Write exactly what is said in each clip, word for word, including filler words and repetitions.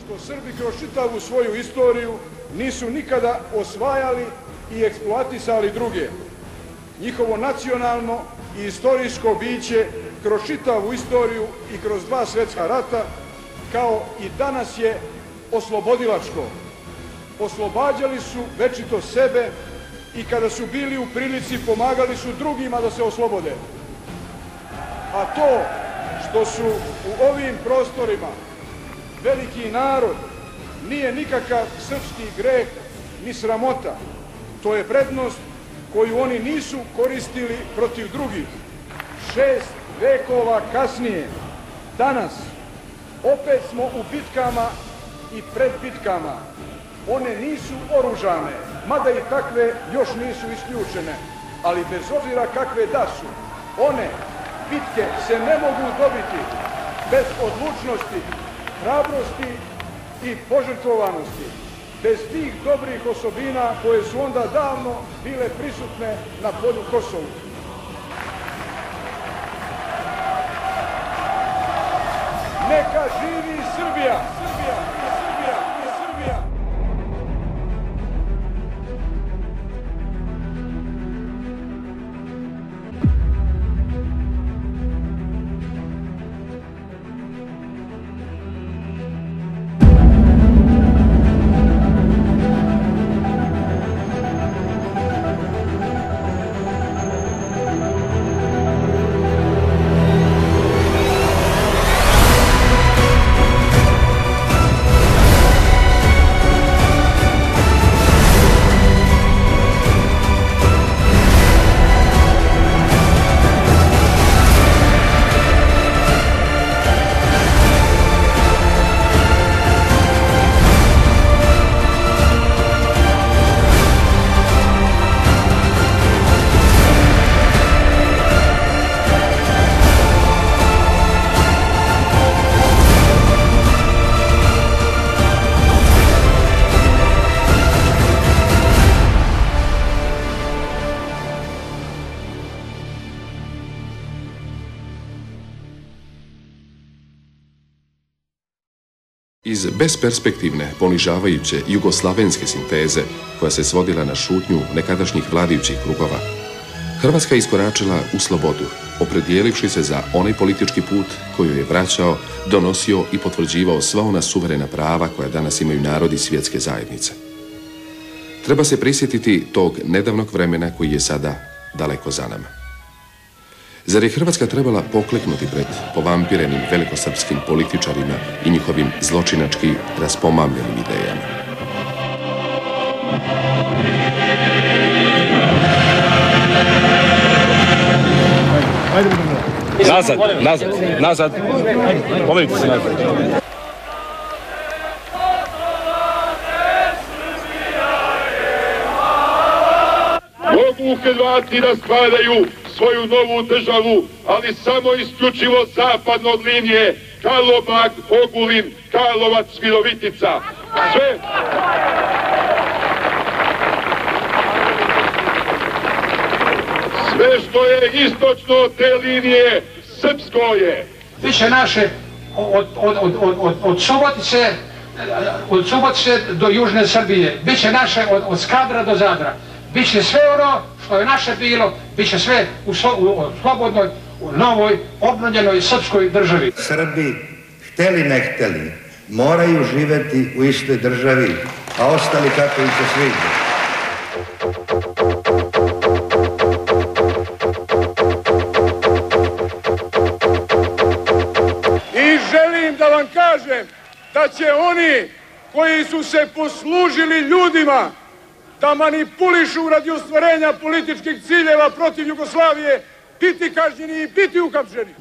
što Srbi kroz čitavu svoju istoriju nisu nikada osvajali i eksploatisali druge. Njihovo nacionalno i istorijsko biće kroz čitavu istoriju i kroz dva svjetska rata, kao i danas je oslobodilačko. Oslobađali su večito sebe i kada su bili u prilici pomagali su drugima da se oslobode. A to što su u ovim prostorima veliki narod nije nikakav srpski greh ni sramota. To je prednost koju oni nisu koristili protiv drugih. Šest vekova kasnije, danas, opet smo u bitkama i pred bitkama. One nisu oružane, mada i takve još nisu isključene, ali bez obzira kakve da su, one bitke se ne mogu dobiti bez odlučnosti, hrabrosti i požrtvovanosti, bez tih dobrih osobina koje su onda davno bile prisutne na polju Kosovu. Neka živi Srbija! Srbija! Srbija! Srbija! Iz besperspektivne, ponižavajuće jugoslavenske sinteze, koja se svodila na šutnju nekadašnjih vladajućih krugova, Hrvatska je iskoračila u slobodu, opredijelivši se za onaj politički put koji je vraćao, donosio i potvrđivao sva ona suverena prava koja danas imaju narodi svjetske zajednice. Treba se prisjetiti tog nedavnog vremena koji je sada daleko za nama. Zar je Hrvatska trebala pokleknuti pred povampirenim velikosrpskim političarima i njihovim zločinački raspomamljenim idejama? Nazad, nazad, nazad. Pomenite se nazad. Mogu Hrvati da stvaraju svoju novu državu, ali samo isključivo zapadno od linije Karlobag, Ogulin, Karlovac, Virovitica. Sve... Sve što je istočno od te linije, srpsko je. Biće naše od, od, od, od, od, od Subotice, od Subotice do Južne Srbije. Biće naše od, od Skadra do Zadra. Biće sve ono što je naše bilo, biće sve u, slo, u slobodnoj, u novoj, obnovljenoj srpskoj državi. Srbi, hteli ne hteli, moraju živjeti u istoj državi, a ostali kako im se sviđa. I želim da vam kažem da će oni koji su se poslužili ljudima da manipulišu radi ostvarenja političkih ciljeva protiv Jugoslavije biti kažnjeni i biti uhapšeni.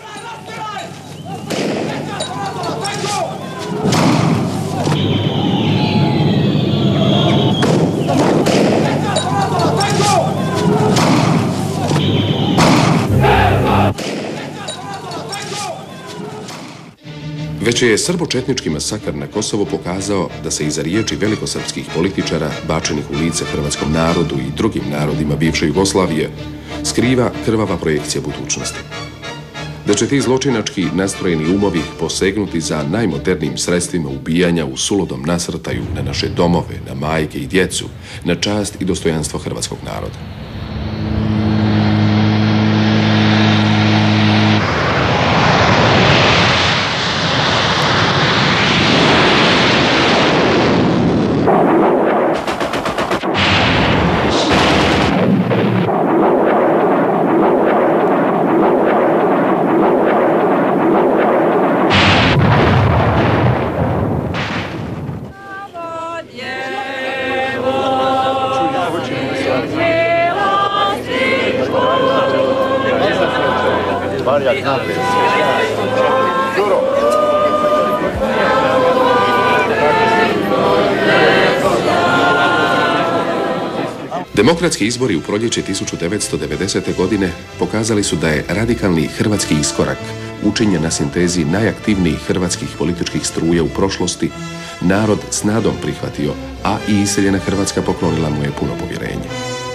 Već je srbo-četnički masakr na Kosovu pokazao da se iza riječi velikosrpskih političara bačenih u lice hrvatskom narodu i drugim narodima bivše Jugoslavije skriva krvava projekcija budućnosti. da će ti zločinački nastrojeni umovi posegnuti za najmodernijim sredstvima ubijanja u suludom nasrtaju na naše domove, na majke i djecu, na čast i dostojanstvo hrvatskog naroda. Demokratski izbori u proljeće tisuću devetsto devedesete. godine pokazali su da je radikalni hrvatski iskorak, učinjen na sintezi najaktivnijih hrvatskih političkih struja u prošlosti, narod s nadom prihvatio, a i iseljena Hrvatska poklonila mu je puno povjerenje.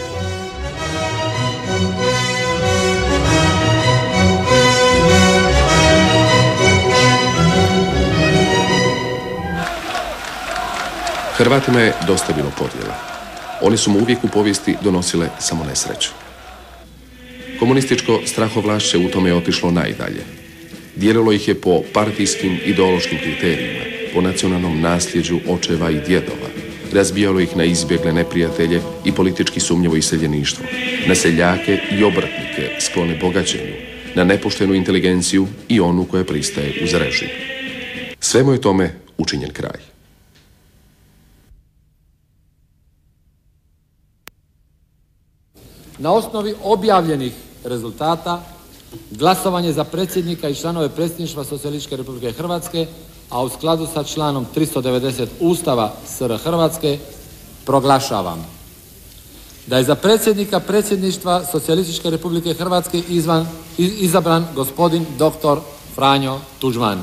Hrvatima je dosta bilo podjela. Oni su mu uvijek u povijesti donosile samo nesreću. Komunističko strahovlašće u tome je otišlo najdalje. Dijelilo ih je po partijskim ideološkim kriterijima, po nacionalnom nasljeđu očeva i djedova. Razbijalo ih na izbjegle neprijatelje i politički sumnjivo iseljeništvo, na seljake i obrtnike sklone bogaćenju, na nepoštenu inteligenciju i onu koja pristaje uz režim. Svemu je tome učinjen kraj. Na osnovi objavljenih rezultata, glasovanje za predsjednika i članove predsjedništva Socijalističke Republike Hrvatske, a u skladu sa članom tristo devedeset Ustava S R Hrvatske, proglašavam da je za predsjednika predsjedništva Socijalističke Republike Hrvatske izvan, izabran gospodin doktor Franjo Tuđman.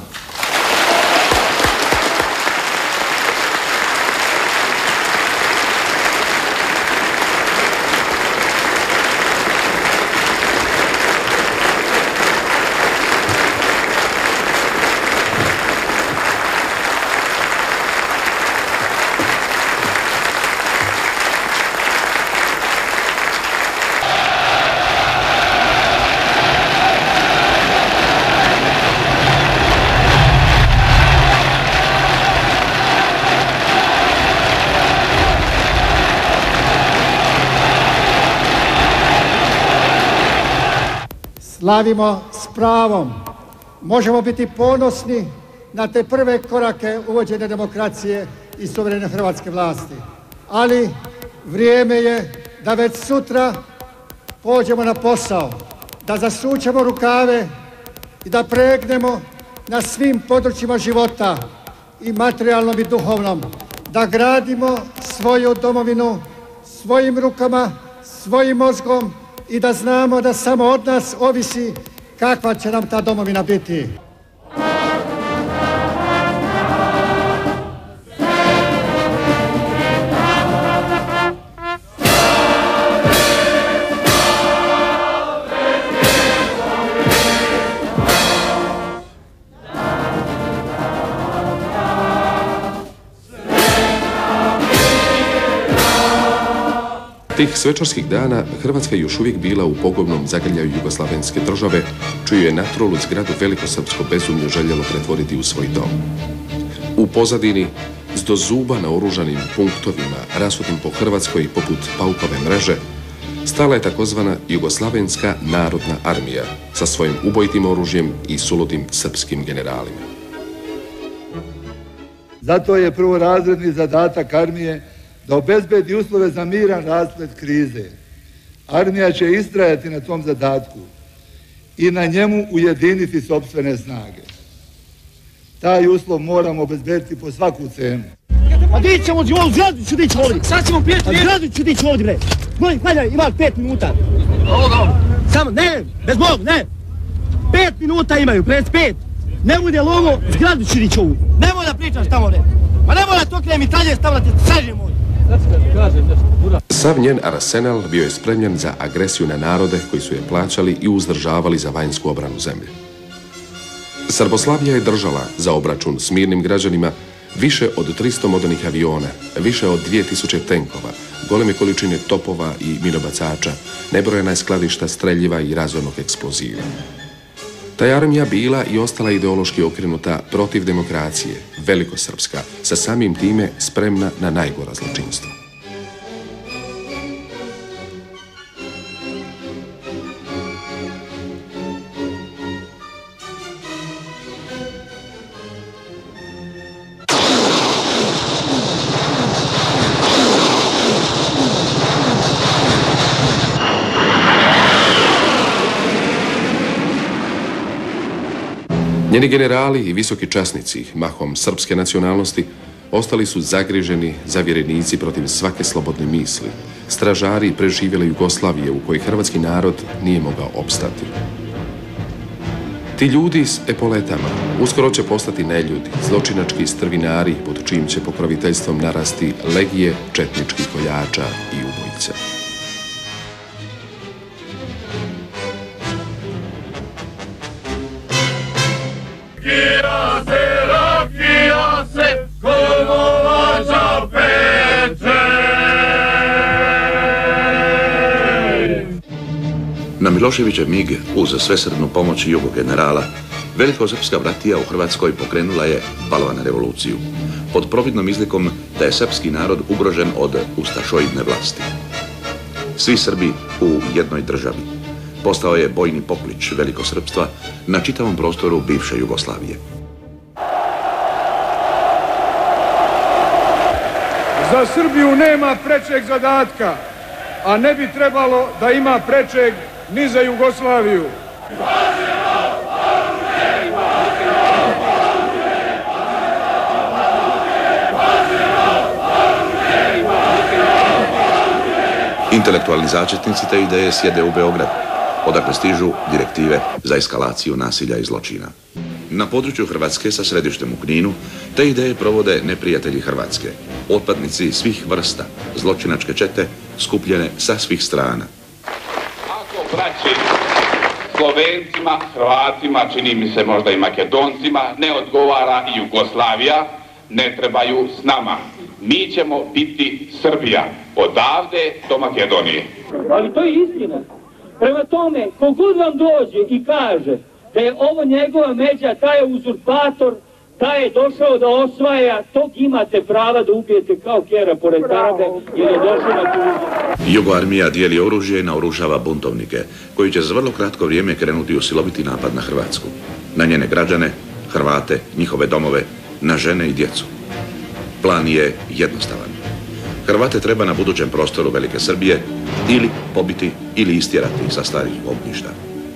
Slavimo s pravom. Možemo biti ponosni na te prve korake uvođenja demokracije i suverene hrvatske vlasti. Ali vrijeme je da već sutra pođemo na posao, da zasučemo rukave i da pregnemo na svim područjima života, i materijalnom i duhovnom, da gradimo svoju domovinu svojim rukama, svojim mozgom, i da znamo da samo od nas ovisi kakva će nam ta domovina biti. Tih svečarskih dana Hrvatska je još uvijek bila u pogubnom zagrljaju jugoslavenske države, čiju je natrolu zgradu velikosrpsko bezumlje željelo pretvoriti u svoj dom. U pozadini, s do zuba naoružanim punktovima rasutim po Hrvatskoj poput paukove mreže, stala je takozvana Jugoslavenska narodna armija sa svojim ubojitim oružjem i suludim srpskim generalima. Zato je prvorazredni zadatak armije da obezbedi uslove za miran rasplet krize. Armija će istrajati na tom zadatku i na njemu ujediniti sopstvene snage. Taj uslov moramo obezbediti po svaku cenu. A di ćemo u zgradu ću dići ovdje? Sad ćemo pijeti riječ. A zgradu ću dići ovdje, bre. Molim, hvaljaj, ima pet minuta. Samo, ne, bez Bog, ne. Pet minuta imaju, pred pet. Ne bude lovo, zgradu ću dići ovu. Nemoj da pričaš tamo, bre. Ma nemoj da to krije mitralje stavljati, sađe moj. Sav njen arsenal bio je spremljen za agresiju na narode koji su je plaćali i uzdržavali za vanjsku obranu zemlje. Srboslavija je držala za obračun s mirnim građanima više od tristo modernih aviona, više od dvije tisuće tenkova, goleme količine topova i minobacača, nebrojena je skladišta streljiva i razornog eksploziva. Ta je armija bila i ostala ideološki okrenuta protiv demokracije, velikosrpska, sa samim time spremna na najgora zločinstva. Njeni generali i visoki časnici, mahom srpske nacionalnosti, ostali su zagriženi zavjerenici protiv svake slobodne misli, stražari preživjele Jugoslavije u kojoj hrvatski narod nije mogao opstati. Ti ljudi s epoletama uskoro će postati neljudi, zločinački strvinari pod čijim će pokroviteljstvom narasti legije četničkih koljača i ubojica. Na Miloševićev mig, uz svesrdnu pomoć jugo generala, velikosrpska bratija u Hrvatskoj pokrenula je balvan revoluciju, pod providnom izlikom da je srpski narod ugrožen od ustašoidne vlasti. Svi Srbi u jednoj državi postao je bojni poklič velikosrpstva na čitavom prostoru bivše Jugoslavije. Za Srbiju nema prečeg zadatka, a ne bi trebalo da ima prečeg ni za Jugoslaviju. Intelektualni začetnici te ideje sjede u Beogradu, odakle stižu direktive za eskalaciju nasilja i zločina. Na području Hrvatske sa središtem u Kninu te ideje provode neprijatelji Hrvatske, otpadnici svih vrsta, zločinačke čete skupljene sa svih strana. Ako braći Slovencima, Hrvatima, čini mi se možda i Makedoncima, ne odgovara i Jugoslavija, ne trebaju s nama. Mi ćemo biti Srbija, odavde do Makedonije. Ali to je istina. Prema tome, kogod vam dođe i kaže da je ovo njegova međa, taj je uzurpator, taj je došao da osvaja, tog imate prava da ubijete kao kjera pored Tarade, jer je došao na tuđe. Jugoarmija dijeli oružje i naoružava buntovnike, koji će za vrlo kratko vrijeme krenuti u siloviti napad na Hrvatsku. Na njene građane, Hrvate, njihove domove, na žene i djecu. Plan je jednostavan. Hrvate treba na budućem prostoru Velike Srbije ili pobiti ili istjerati sa starih ognjišta.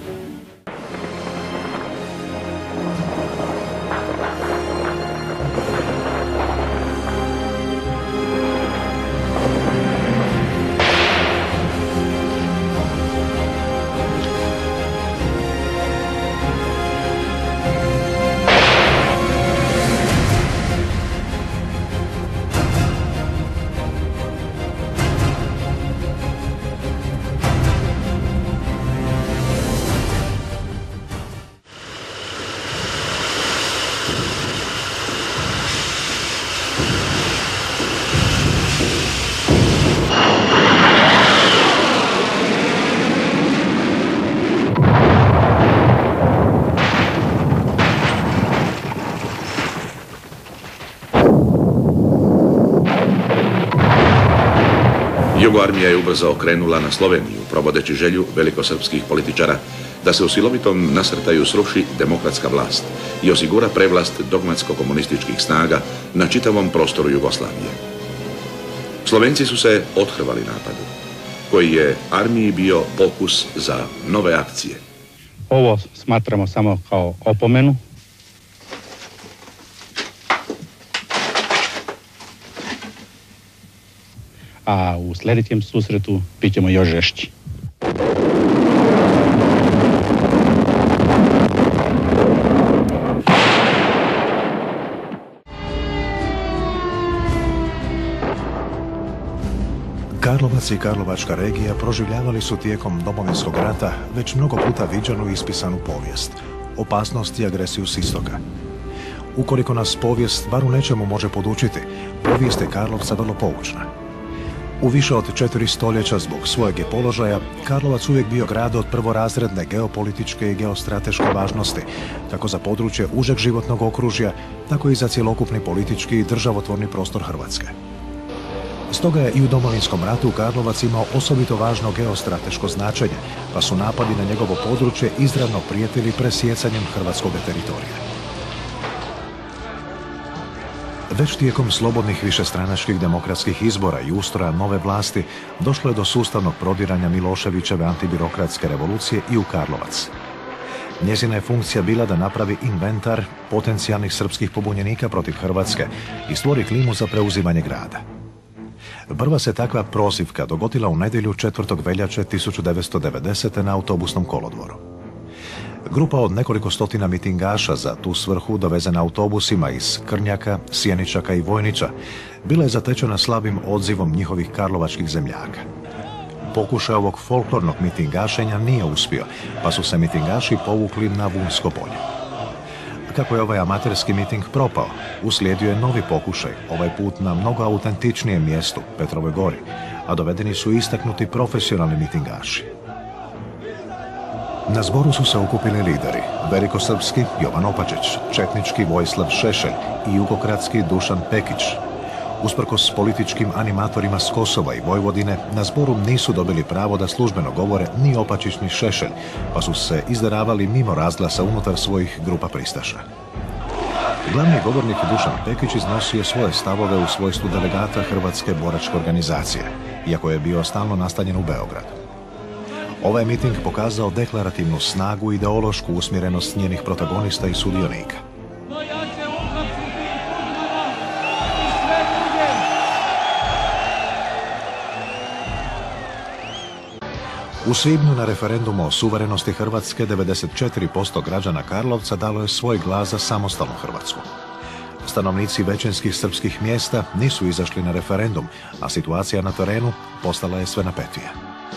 Jugoarmija je ubrzo okrenula na Sloveniju, provodeći želju velikosrpskih političara da se u silovitom nasrtaju sruši demokratska vlast i osigura prevlast dogmatsko-komunističkih snaga na čitavom prostoru Jugoslavije. Slovenci su se othrvali napadu, koji je armiji bio pokus za nove akcije. Ovo smatramo samo kao opomenu. A u sljedećem susretu bit ćemo još žešći. Karlovac i Karlovačka regija proživljavali su tijekom Domovinskog rata već mnogo puta viđanu i ispisanu povijest. opasnost i agresiju s istoka. Ukoliko nas povijest bar u nečemu može podučiti, povijest je Karlovca vrlo poučna. U više od četiri stoljeća zbog svojeg je položaja Karlovac uvijek bio grad od prvorazredne geopolitičke i geostrateške važnosti, kako za područje užeg životnog okružja, tako i za cjelokupni politički i državotvorni prostor Hrvatske. Stoga je i u Domovinskom ratu Karlovac imao osobito važno geostrateško značenje, pa su napadi na njegovo područje izravno prijetili presjecanjem hrvatskog teritorija. Već tijekom slobodnih višestranačkih demokratskih izbora i ustroja nove vlasti došlo je do sustavnog prodiranja Miloševićeve antibirokratske revolucije i u Karlovac. Njezina je funkcija bila da napravi inventar potencijalnih srpskih pobunjenika protiv Hrvatske i stvori klimu za preuzimanje grada. Prva se takva prozivka dogodila u nedjelju četvrtog veljače tisuću devetsto devedesete. na autobusnom kolodvoru. Grupa od nekoliko stotina mitingaša za tu svrhu, dovezena autobusima iz Krnjaka, Sjeničaka i Vojnića, bila je zatečena slabim odzivom njihovih karlovačkih zemljaka. Pokušaj ovog folklornog mitingašenja nije uspio, pa su se mitingaši povukli na Vunsko polje. Kako je ovaj amaterski miting propao, uslijedio je novi pokušaj, ovaj put na mnogo autentičnijem mjestu, Petrovoj gori, a dovedeni su istaknuti profesionalni mitingaši. Na zboru su se okupili lideri, velikosrpski Jovan Opačić, četnički Vojislav Šešelj i jugokratski Dušan Pekić. Usprkos političkim animatorima s Kosova i Vojvodine, na zboru nisu dobili pravo da službeno govore ni Opačić ni Šešelj, pa su se izdaravali mimo razglasa unutar svojih grupa pristaša. Glavni govornik Dušan Pekić iznosio svoje stavove u svojstvu delegata Hrvatske boračke organizacije, iako je bio stalno nastanjen u Beogradu. Ovaj miting pokazao deklarativnu snagu i ideološku usmjerenost njenih protagonista i sudionika. U svibnju na referendumu o suverenosti Hrvatske devedeset četiri posto građana Karlovca dalo je svoj glas za samostalnu Hrvatsku. Stanovnici većinskih srpskih mjesta nisu izašli na referendum, a situacija na terenu postala je sve napetija.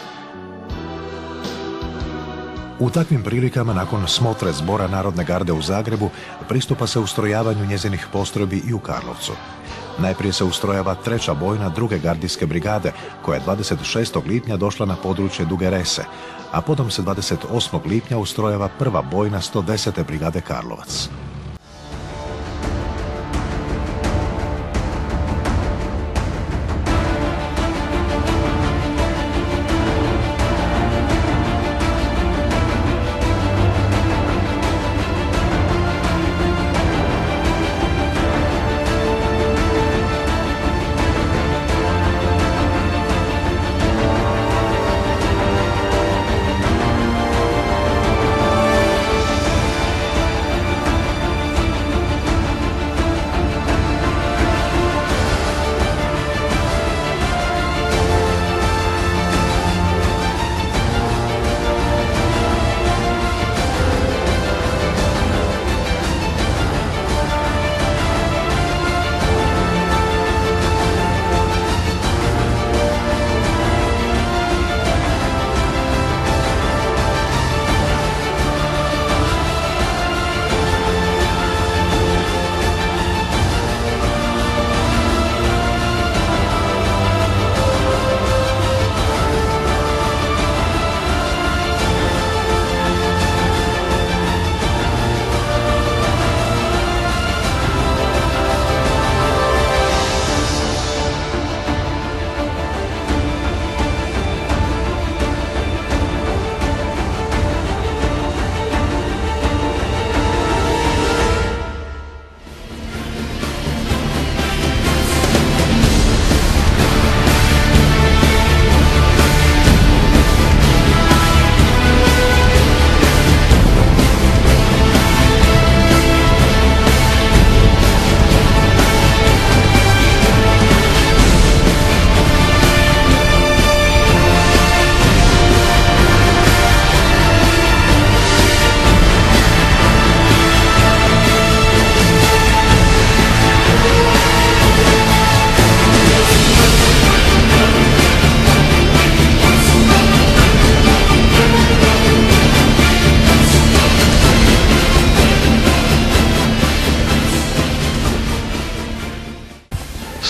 U takvim prilikama, nakon smotre Zbora Narodne garde u Zagrebu, pristupa se ustrojavanju njezinih postrojbi i u Karlovcu. Najprije se ustrojava treća bojna druge gardijske brigade, koja je dvadeset šestog lipnja došla na područje Duge Rese, a potom se dvadeset osmog lipnja ustrojava prva bojna sto desete brigade Karlovac.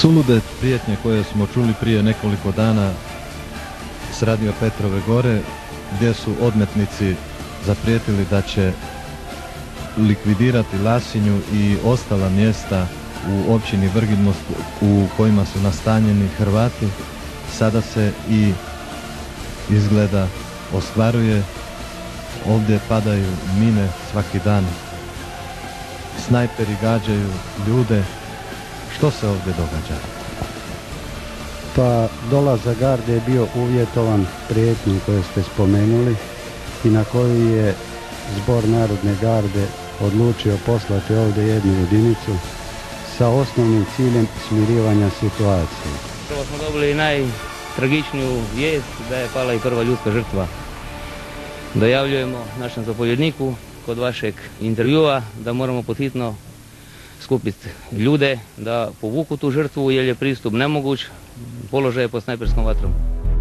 Sulude prijetnje koje smo čuli prije nekoliko dana s radio Petrove gore, gdje su odmetnici zaprijetili da će likvidirati Lasinju i ostala mjesta u općini Vrginmost u kojima su nastanjeni Hrvati, sada se i izgleda ostvaruje. Ovdje padaju mine svaki dan, snajperi gađaju ljude. Što se ovdje događa? Pa dolazak garde je bio uvjetovan prijetnjom koju ste spomenuli i na koju je Zbor Narodne garde odlučio poslati ovdje jednu jedinicu sa osnovnim ciljem smirivanja situacije. Prvo smo dobili najtragičniju vijest da je pala i prva ljudska žrtva. Dojavljujemo našem zapovjedniku kod vašeg intervjua da moramo podhitno skupiti ljude da povuku tu žrtvu jer je pristup nemoguć, položaj je pod snajperskom vatrom.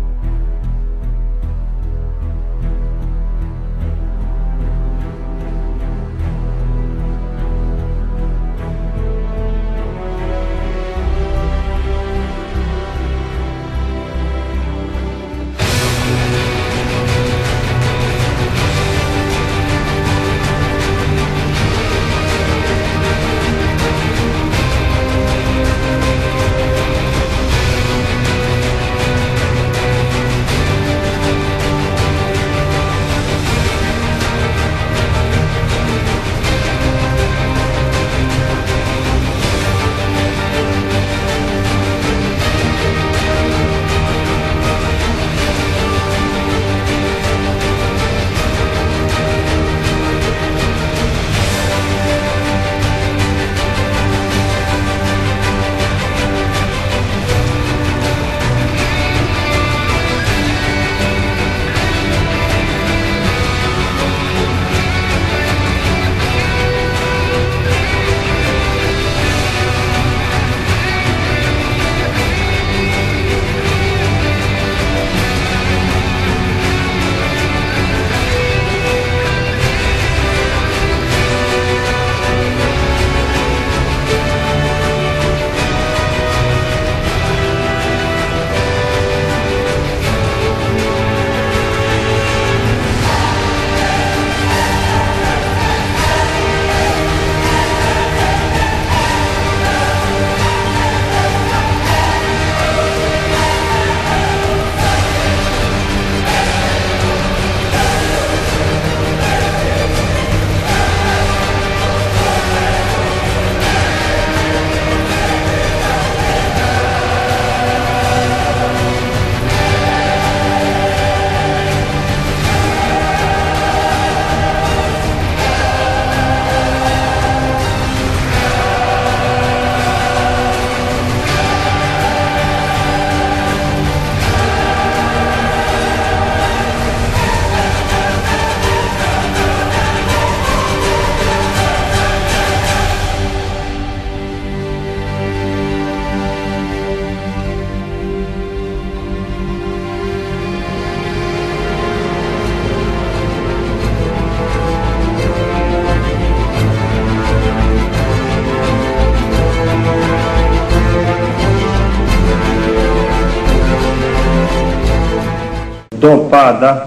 Do pada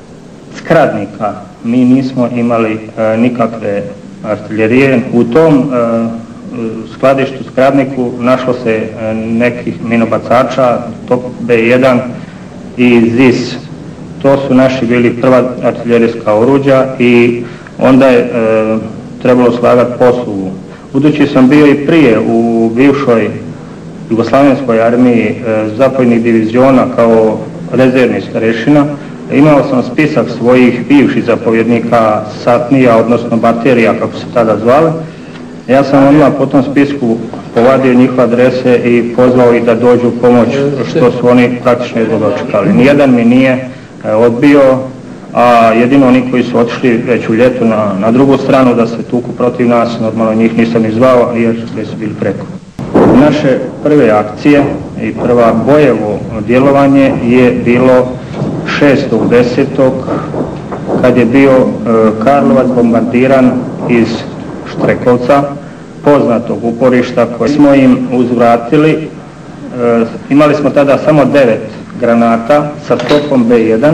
Skradnika mi nismo imali e, nikakve artiljerije. U tom e, skladištu Skradniku našlo se e, nekih minobacača, Top be jedan i zis. To su naši bili prva artiljerijska oruđa i onda je e, trebalo slagati poslugu. Budući sam bio i prije u bivšoj Jugoslavenskoj armiji e, zapovjednih diviziona kao rezervni starešina, imao sam spisak svojih bivših zapovjednika satnija, odnosno baterija kako se tada zvale. Ja sam odmah po tom spisku povadio njihove adrese i pozvao ih da dođu u pomoć, što su oni praktično jedva dočekali. Nijedan mi nije e, odbio, a jedino oni koji su otišli već u ljetu na, na drugu stranu da se tuku protiv nas, normalno njih nisam ni zvao jer sve su bili preko. Naše prve akcije i prva bojevo djelovanje je bilo šestog desetog kad je bio e, Karlovac bombardiran iz Štrekovca, poznatog uporišta koje smo im uzvratili imali smo tada samo devet granata sa stopom be jedan.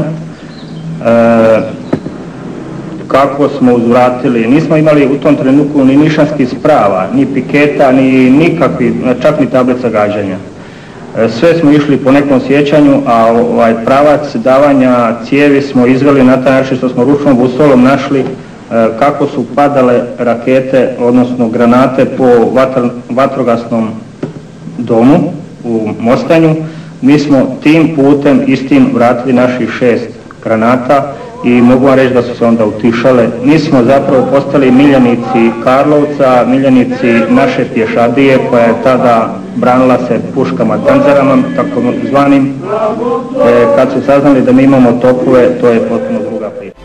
Kako smo uzvratili, nismo imali u tom trenutku ni nišanskih sprava, ni piketa, ni nikakvi, čak ni tablica gađanja. Sve smo išli po nekom sjećanju, a ovaj pravac davanja cijevi smo izveli na taj način što smo ručnom busolom našli kako su padale rakete, odnosno granate po vatr, vatrogasnom domu u Mostanju. Mi smo tim putem istim vratili naših šest granata i mogu vam reći da su se onda utišale. Mi smo zapravo postali miljenici Karlovca, miljenici naše pješadije koja je tada branila se puškama Panzerama, tako zvanim. E, kad su saznali da mi imamo topove, to je potpuno druga priča.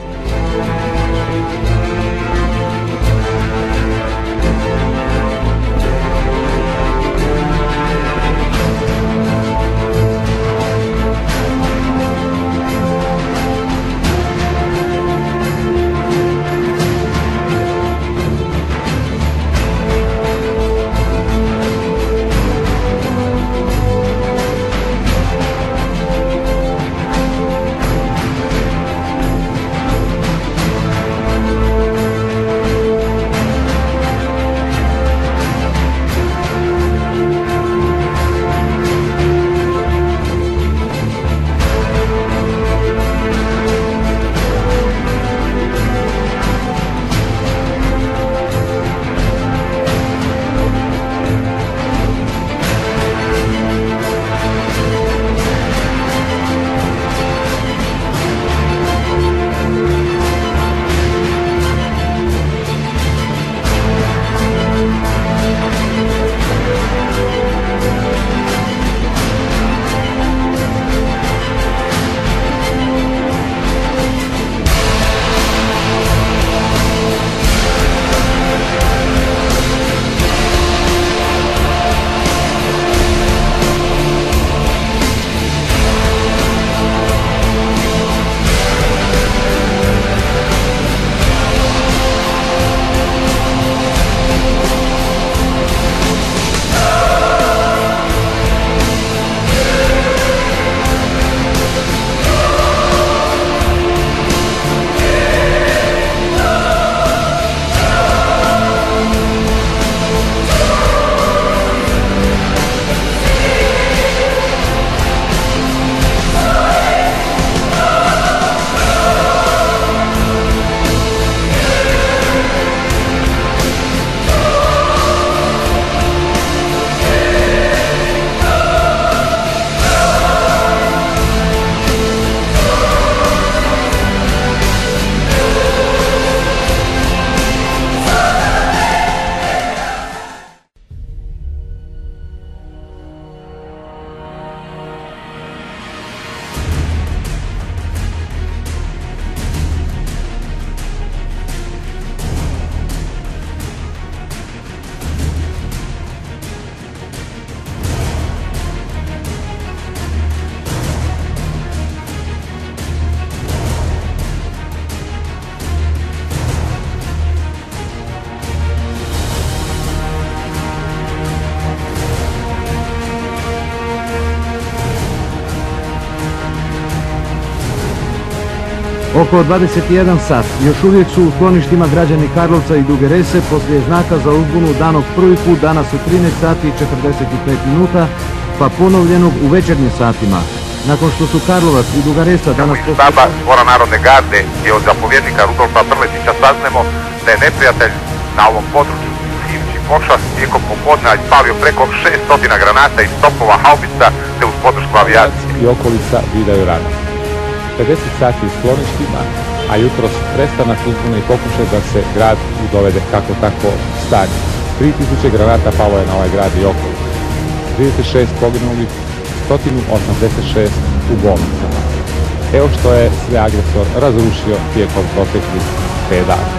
Oko dvadeset jedan sat još uvijek su u skloništima građani Karlovca i Duge Rese poslije znaka za uzbunu danog prvi put danas u trinaest sati i četrdeset pet minuta, pa ponovljenog u večernjim satima. Nakon što su Karlovac i Duga Resa danas... Štaba Zbora Narodne garde i od zapovjednika Rudolfa Brletića saznemo da je neprijatelj na ovom području Sivči Pošast tijekom popodne ispalio preko šesto granata iz topova haubica te uz podršku avijacije. I okolica vidaju rano. pedeset sati u skloništima, a jutros prestanak uzbune i pokušaj da se grad dovede kako tako stanje. tri tisuće granata palo je na ovaj grad i okolicu. trideset šest poginulih, sto osamdeset šest u bolnicama. Evo što je sve agresor razrušio tijekom proteklih pet dana.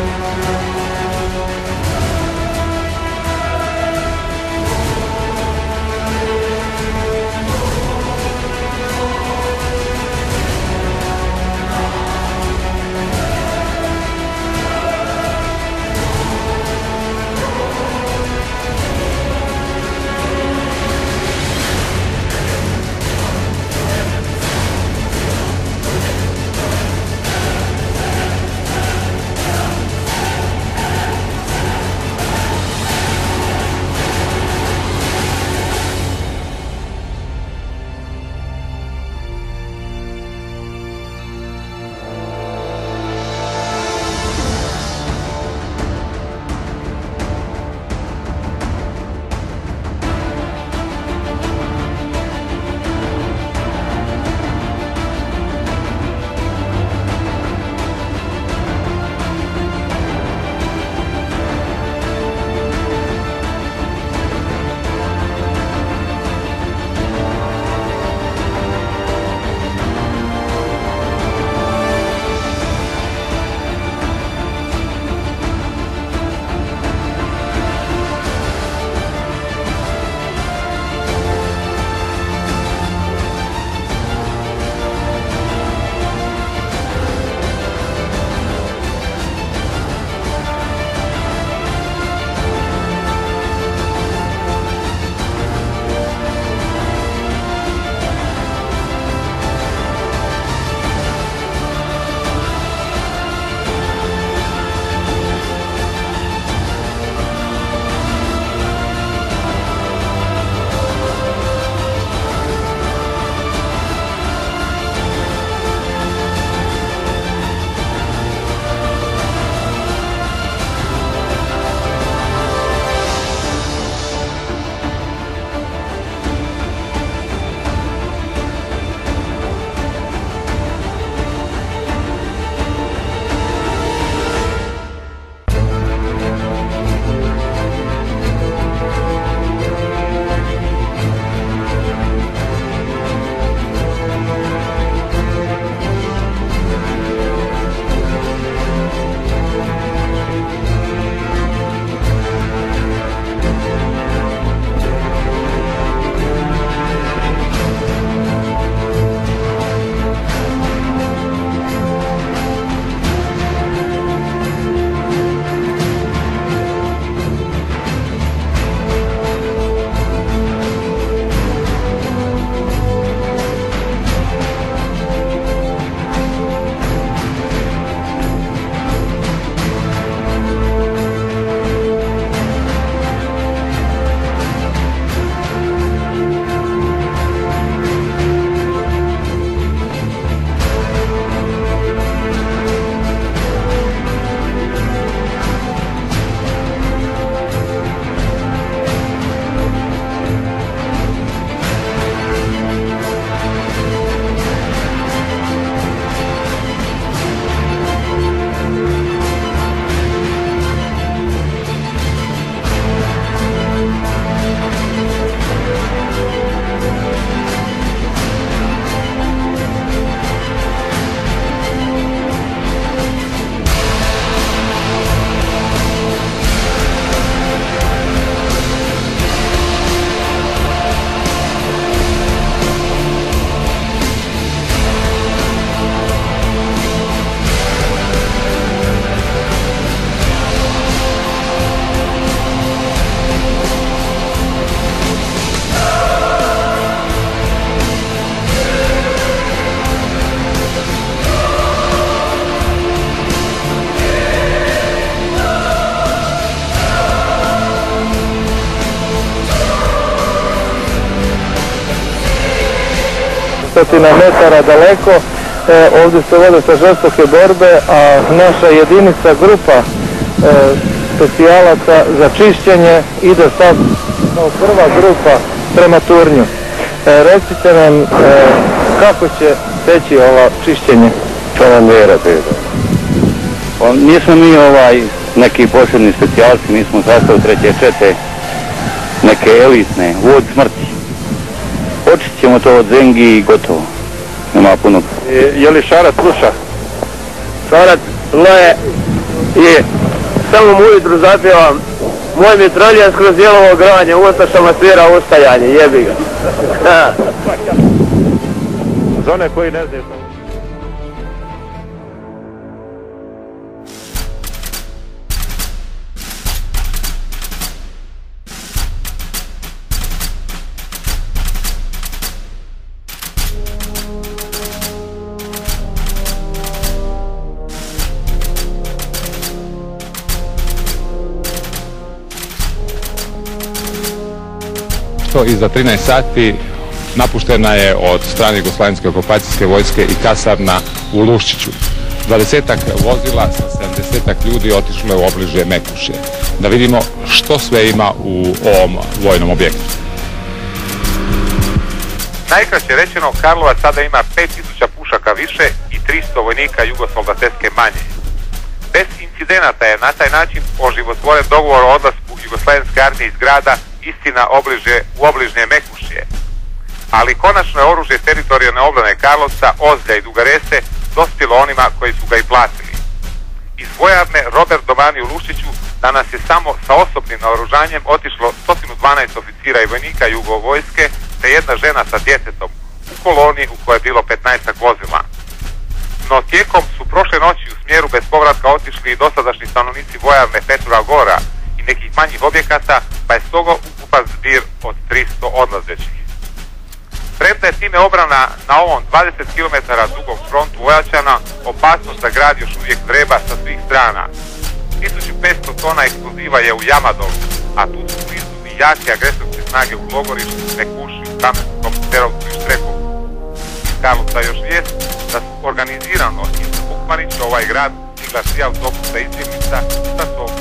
stotina metara daleko. Ovdje se vode sa žestoke borbe, a naša jedinica, grupa e, specijalaca za čišćenje ide sad kao prva grupa prema Turnju. E, recite nam e, kako će teći ova čišćenje? Što nam vjera pita? Nismo mi ovaj neki posebni specijalci, mi smo sastav treće čete, neke elitne, vod smrti. Očistit ćemo to od zengi i gotovo. Nema puno. Je, je li šarac sluša? Šarac loje i samo mu ujutru zapjevam. Moj mitroljen skroz jelovo granje, ustašama svira ustajanje, jebi ga. Za one koji ne znaju. Iza trinaest sati napuštena je od strane Jugoslavenske okupacijske vojske i kasarna u Luščiću. dvadesetak vozila sa sedamdesetak ljudi otišlo je u obližje Mekušje. Da vidimo što sve ima u ovom vojnom objektu. Najkraće rečeno, Karlovac sada ima pet tisuća pušaka više i tristo vojnika jugosoldateske manje. Bez incidenata je na taj način oživotvoren dogovor o odlasku Jugoslavenske armije iz grada, istina obliže, u obližnje Mekušje. Ali konačno je oružje teritorijalne obrane Karlovca, Ozlja i Dugarese dospjelo onima koji su ga i platili. Iz vojarne Robert Domani u Luščiću danas je samo sa osobnim naoružanjem otišlo sto dvanaest oficira i vojnika jugovojske te jedna žena sa djetetom u koloni u kojoj je bilo petnaest vozila. No tijekom su prošle noći u smjeru bez povratka otišli i dosadašnji stanovnici vojarne Petrova Gora i nekih manjih objekata, pa je stoga ukupan zbir od tristo odlazećih. Premda je time obrana na ovom dvadeset kilometara dugom frontu ojačana, opasnost za grad još uvijek vreba sa svih strana. tisuću petsto tona eksploziva je u Jamadolu, a tu su blizu i jake agresorske snage u Logorištu, Mekuši, u Kamenskom, Terovcu i Štreku. Iz Karlovca još vijest da su organizirano i za Bukmanića ovaj grad stigla tri autobusa izbjeglica sa sobom.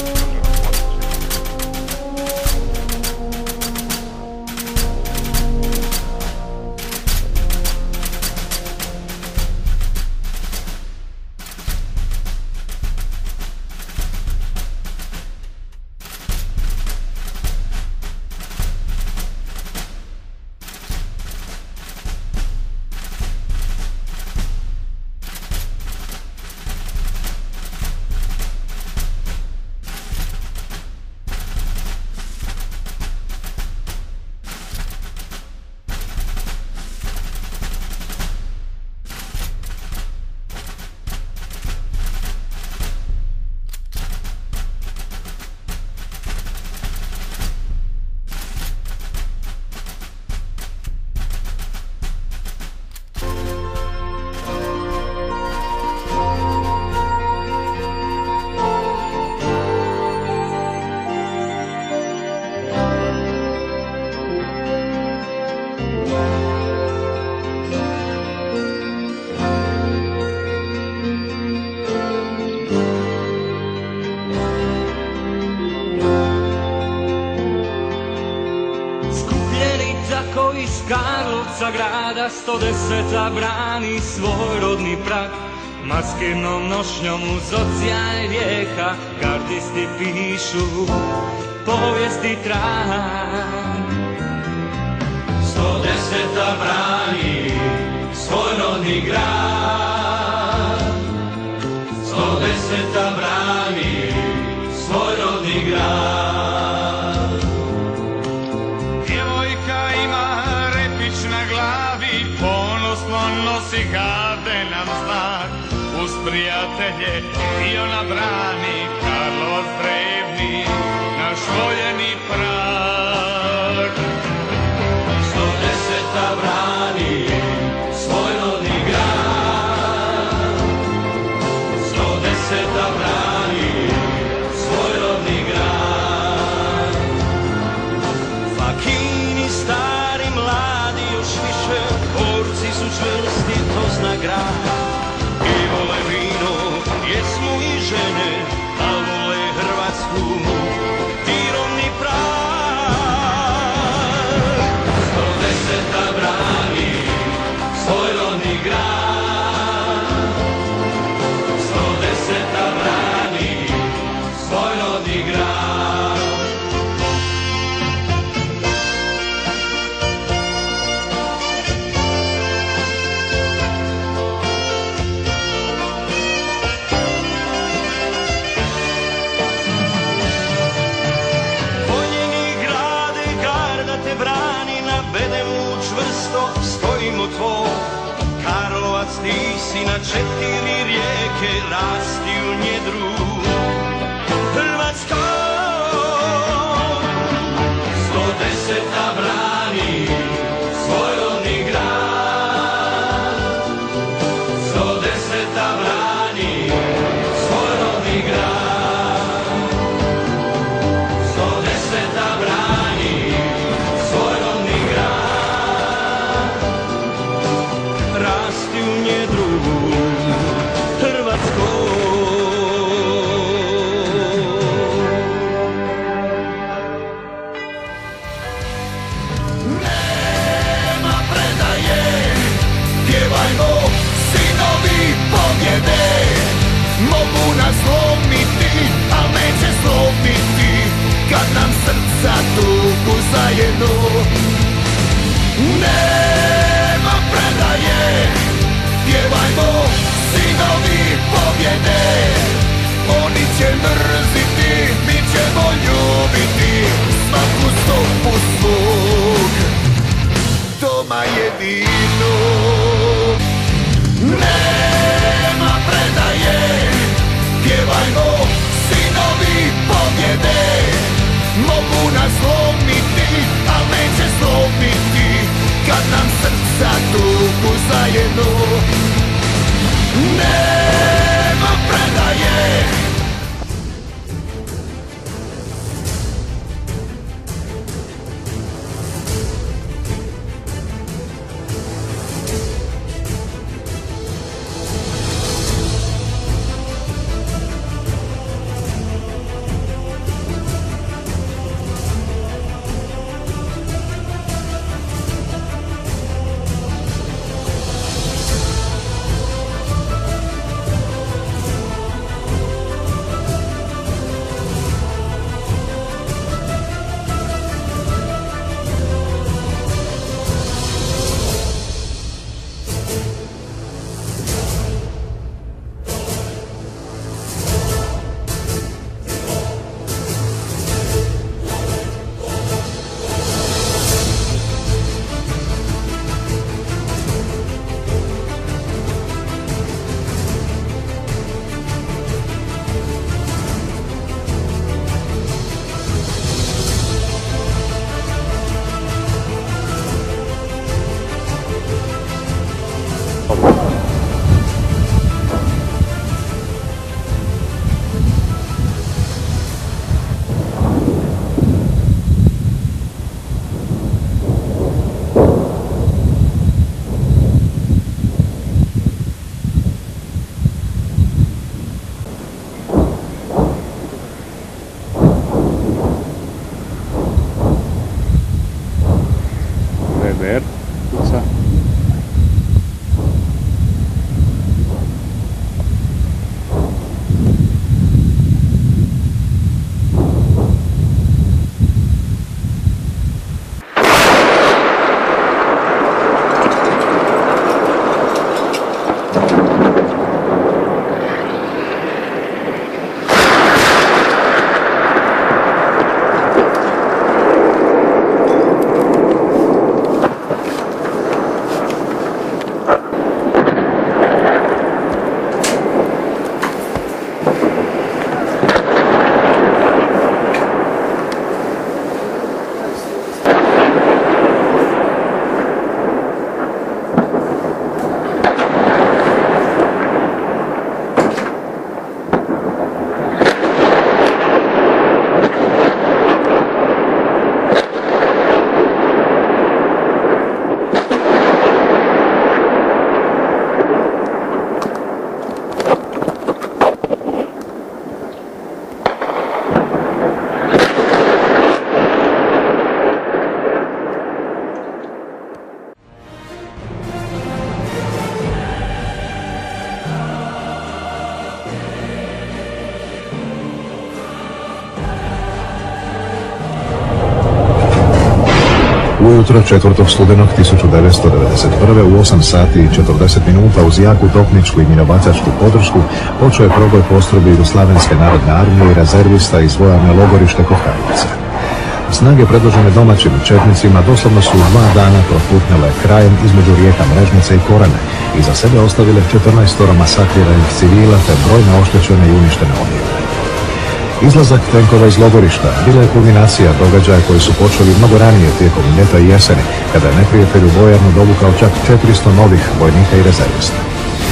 Karlovca grada sto deseta brani svoj rodni prag. Maskirnom nošnjom uz ocijaj rijeka gardisti pišu povijesti trag. Sto deseta brani svoj rodni grad. Sto deseta brani svoj rodni grad. Djevojka ima na glavi, ponosno nosi garde nam znak. Uz prijatelje i ona brani Karlovac drevni, naš voljeni prag. Sto deseta brani svoj rodni grad. Sto deseta brani svoj rodni grad. Fakini stari mladi još više borci su čvrsti, to zna grad. I vole vino, pjesmu i žene, a vole Hrvatsku, tirom ni prah. Sto deseta brani svoj rodni grad. Sto deseta brani svoj rodni grad. Stojimo tvoj, Karlovac, ti si na četiri rijeke, rasti u njedru Hrvatsko. Sto deseta brani svoj rodni grad. Sto deseta brani svoj rodni grad. Sto deseta brani svoj rodni grad. Rasti u njedru Hrvatsko. Nema predaje, pjevajmo sinovi pobjede. Mogu nas slomiti, al neće slomiti kad nam srca tuku zajedno. Nema predaje, pjevajmo sinovi pobjede. Oni će mrziti, mi ćemo ljubiti svaku stopu svog doma jedinog. Nema predaje, pjevajmo sinovi pobjede. Mogu nas slomiti, al neće slomiti kad nam srca tuku zajedno. Nema predaje. Ujutro četvrtog studenog tisuću devetsto devedeset prve u osam sati i četrdeset minuta uz jaku topničku i minobacačku podršku počeo je proboj postrojbi Jugoslavenske narodne armije i rezervista iz vojarne Logorište kod Karlovca. Snage predvođene domaćim četnicima doslovno su dva dana protutnjale krajem između rijeka Mrežnice i Korane i za sebe ostavile četrnaestoro masakriranih civila te brojne oštećene i uništene objekte. Izlazak tenkova iz Logorišta bila je kulminacija događaja koji su počeli mnogo ranije tijekom ljeta i jeseni, kada je neprijatelj u vojarnu dovukao čak četiristo novih vojnika i rezervista.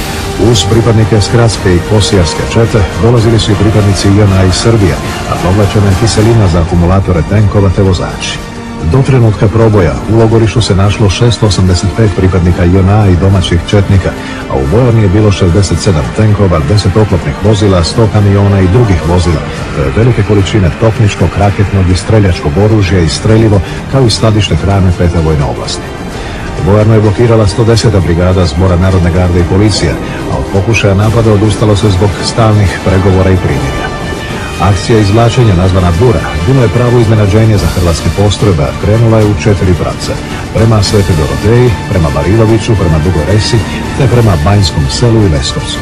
Uz pripadnike Skratske i Kosijarske čete dolazili su i pripadnici J N A iz Srbije, a dovlačena je kiselina za akumulatore tenkova te vozači. Do trenutka proboja u Logorištu se našlo šesto osamdeset pet pripadnika J N A i domaćih četnika, a u vojarni je bilo šezdeset sedam tenkova, deset oklopnih vozila, sto kamiona i drugih vozila, te velike količine topničkog, raketnog i streljačkog oružja i streljivo, kao i skladište hrane pete vojne oblasti. Vojarnu je blokirala sto deseta brigada Zbora narodne garde i policija, a od pokušaja napada odustalo se zbog stalnih pregovora i primirja. Akcija izvlačenja, nazvana Bura, bilo je pravo iznenađenje za hrvatske postrojbe, a krenula je u četiri pravca. Prema Svetoj Doroteji, prema Bariloviću, prema Dugoj Resi, te prema Banjskom selu i Leskovcu.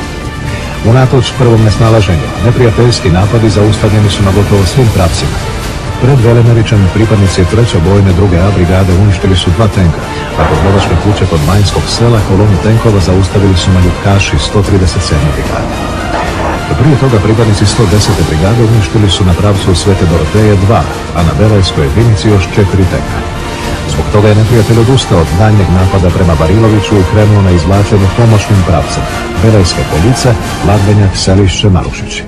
Unatoč prvom nesnalaženju, neprijateljski napadi zaustavljeni su na gotovo svim pravcima. Pred Velemerićem pripadnici treće bojne druge A brigade uništili su dva tenka, a kod lovačke kuće kod Banjskog sela kolonu tenkova zaustavili su maljutkaši sto trideset sedme brigade. Prije toga pripadnici sto desete brigade uništili su na pravcu Svete Doroteje dva, a na Belajskoj jedinici još četiri tenka. Zbog toga je neprijatelj odustao od daljnjeg napada prema Bariloviću i krenuo na izvlačenje pomoćnim pravcem Belajske Poljice, Ladvenjak, Selišće, Marušići.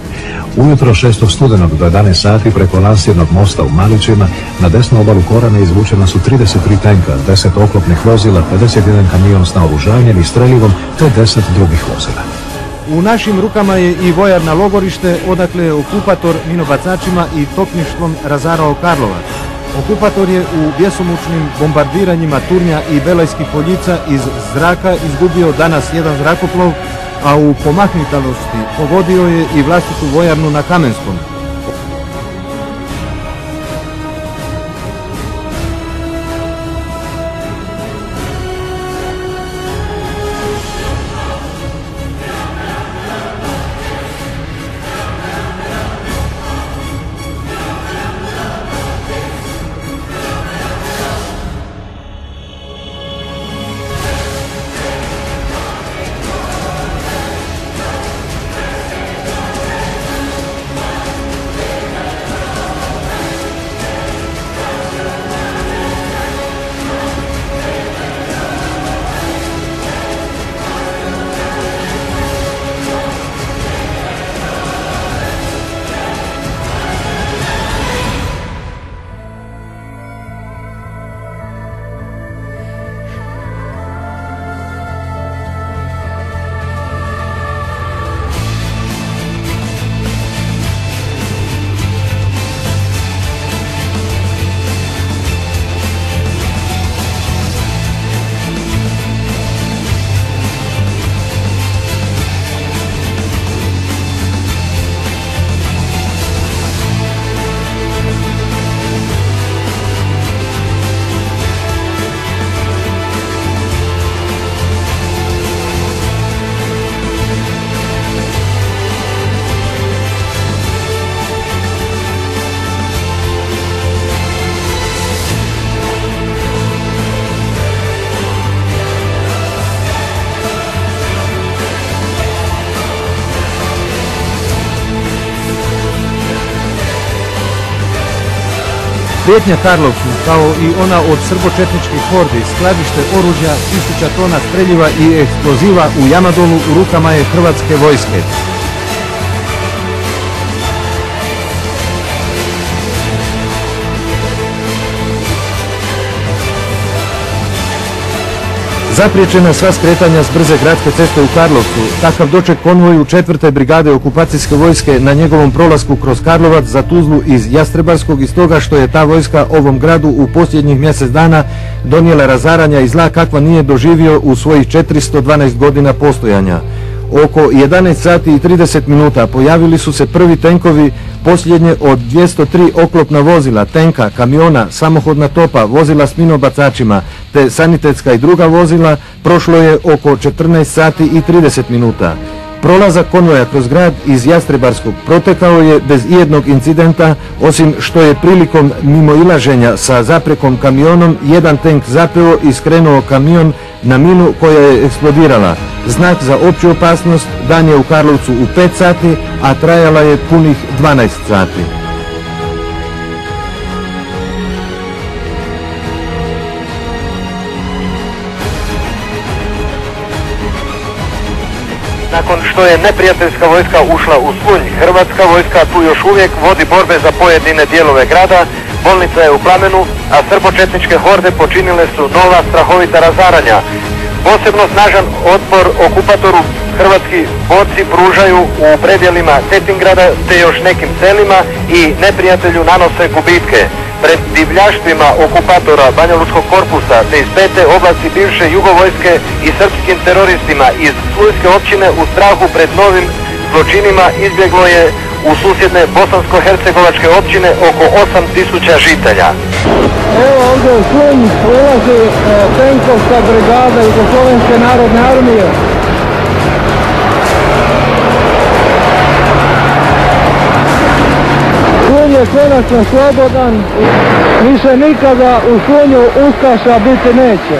Ujutro šestog studenog do jedanaest sati preko nasjednog mosta u Malićima na desnu obalu Korane izvučena su trideset tri tenka, deset oklopnih vozila, pedeset jedan kamion s naoružanjem i streljivom te deset drugih vozila. U našim rukama je i vojarna Logorište, odakle je okupator minobacačima i topništvom razarao Karlovac. Okupator je u bjesomučnim bombardiranjima Turnja i Belajskih Poljica iz zraka izgubio danas jedan zrakoplov, a u pomahnitalosti pogodio je i vlastitu vojarnu na Kamenskom. Prijetnja Karlovcu, kao i ona od srbočetničkih hordi, skladište oružja, tisuća tona streljiva i eksploziva u Jamadolu u rukama je hrvatske vojske. Zapriječena sva skretanja s brze gradske ceste u Karlovcu, takav doček konvoju četvrte brigade okupacijske vojske na njegovom prolasku kroz Karlovac za Tuzlu iz Jastrebarskog iz toga što je ta vojska ovom gradu u posljednjih mjesec dana donijela razaranja i zla kakva nije doživio u svojih četiristo dvanaest godina postojanja. oko jedanaest sati i trideset minuta pojavili su se prvi tenkovi, posljednje od dvjesto tri oklopna vozila, tenka, kamiona, samohodna topa, vozila s minobacačima te sanitetska i druga vozila prošlo je oko četrnaest sati i trideset minuta. Prolazak konvoja kroz grad iz Jastrebarskog protekao je bez ijednog incidenta, osim što je prilikom mimoilaženja sa zaprekom kamionom jedan tank zapeo i skrenuo kamion na minu koja je eksplodirala. Znak za opću opasnost dan je u Karlovcu u pet sati, a trajala je punih dvanaest sati. Nakon što je neprijateljska vojska ušla u Slunj, hrvatska vojska tu još uvijek vodi borbe za pojedine dijelove grada, bolnica je u plamenu, a srbočetničke horde počinile su nova strahovita razaranja. Posebno snažan otpor okupatoru hrvatski borci pružaju u predjelima Cetingrada te još nekim selima i neprijatelju nanose gubitke. Pred divljaštvima okupatora Banjalučkog korpusa te iz pete oblasti bivše jugovojske i srpskim teroristima iz Slunjske općine u strahu pred novim zločinima izbjeglo je u susjedne bosansko-hercegovačke općine oko osam tisuća žitelja. Evo ovdje u Slunj ulazi tenkovska brigada Jugoslovenske narodne armije. Slunj je konačno slobodan, više nikada u Slunju ustaša biti neće.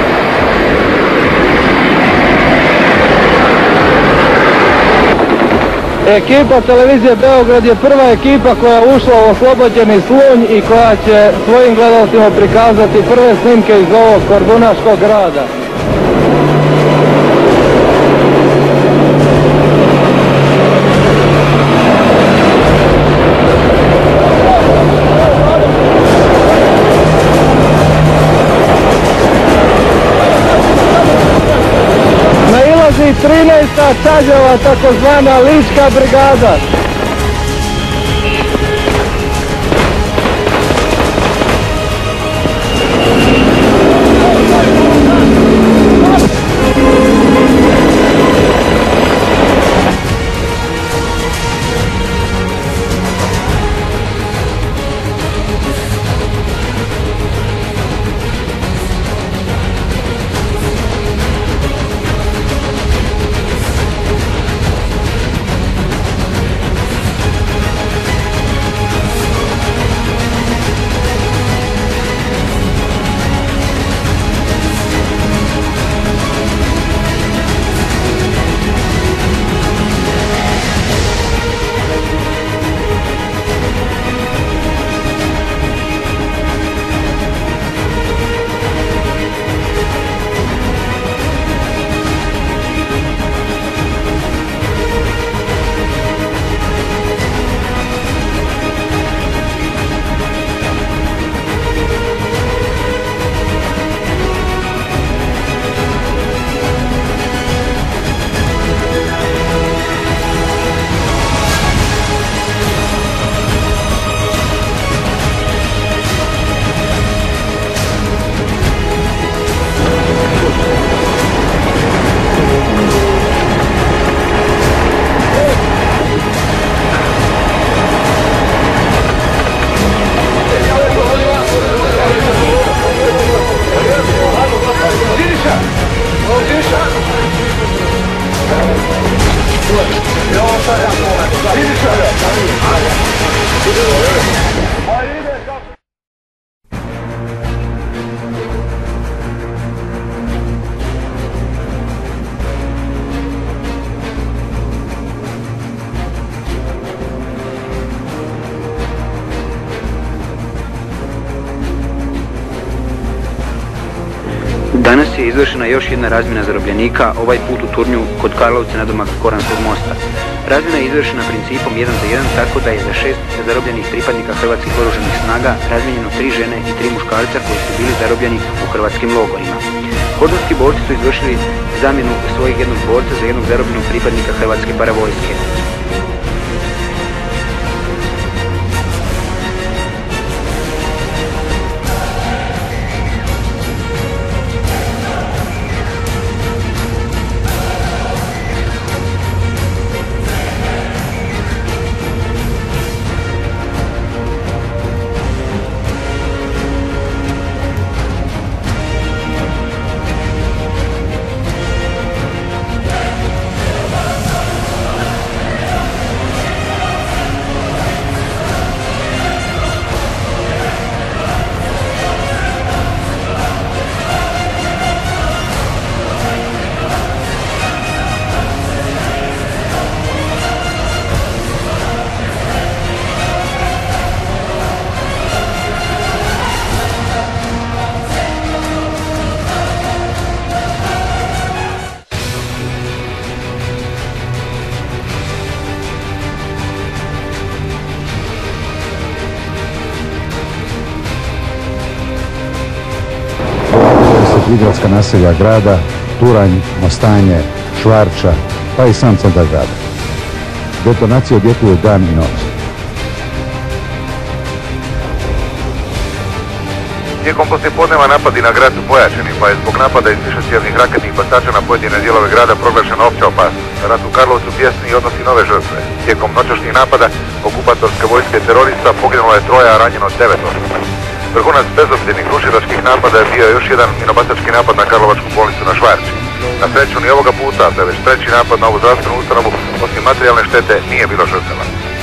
Ekipa televizije Beograd je prva ekipa koja je ušla u oslobođeni Slunj i koja će svojim gledalcima prikazati prve snimke iz ovog kordunaškog grada. trinaesta Čađava, takozvana Lička brigada. Danas je izvršena još jedna razmjena zarobljenika, ovaj put u Turnju kod Karlovca nadomak Koranskog mosta. Razmjena je izvršena principom jedan za jedan, tako da je za šest zarobljenih pripadnika hrvatskih oružanih snaga razmijenjeno tri žene i tri muškarca koji su bili zarobljeni u hrvatskim logorima. Kordunski borci su izvršili zamjenu svojih jednog borca za jednog zarobljenog pripadnika hrvatske paravojske. prigradska naselja grada, Turanj, Mostanje, Švarča, pa i sam centar grada. Detonacije odjekuju dan i noć. Tijekom poslijepodneva napadi na grad su pojačani, pa je zbog napada iz višecjevnih raketnih bacača na pojedine dijelove grada proglašena opća opasnost. Rat u Karlovcu bjesni i odnosi nove žrtve. Tijekom noćašnjih napada okupatorske vojske terorista poginulo je troje, a ranjeno devet osoba. Vrhunac bezobzirnih rušilačkih napada je bio još jedan minobacački napad na Karlovačku bolnicu na Švarči. Na sreću ni ovoga puta, to je već treći napad na ovu zdravstvenu ustanovu, osim materijalne štete nije bilo žrtava.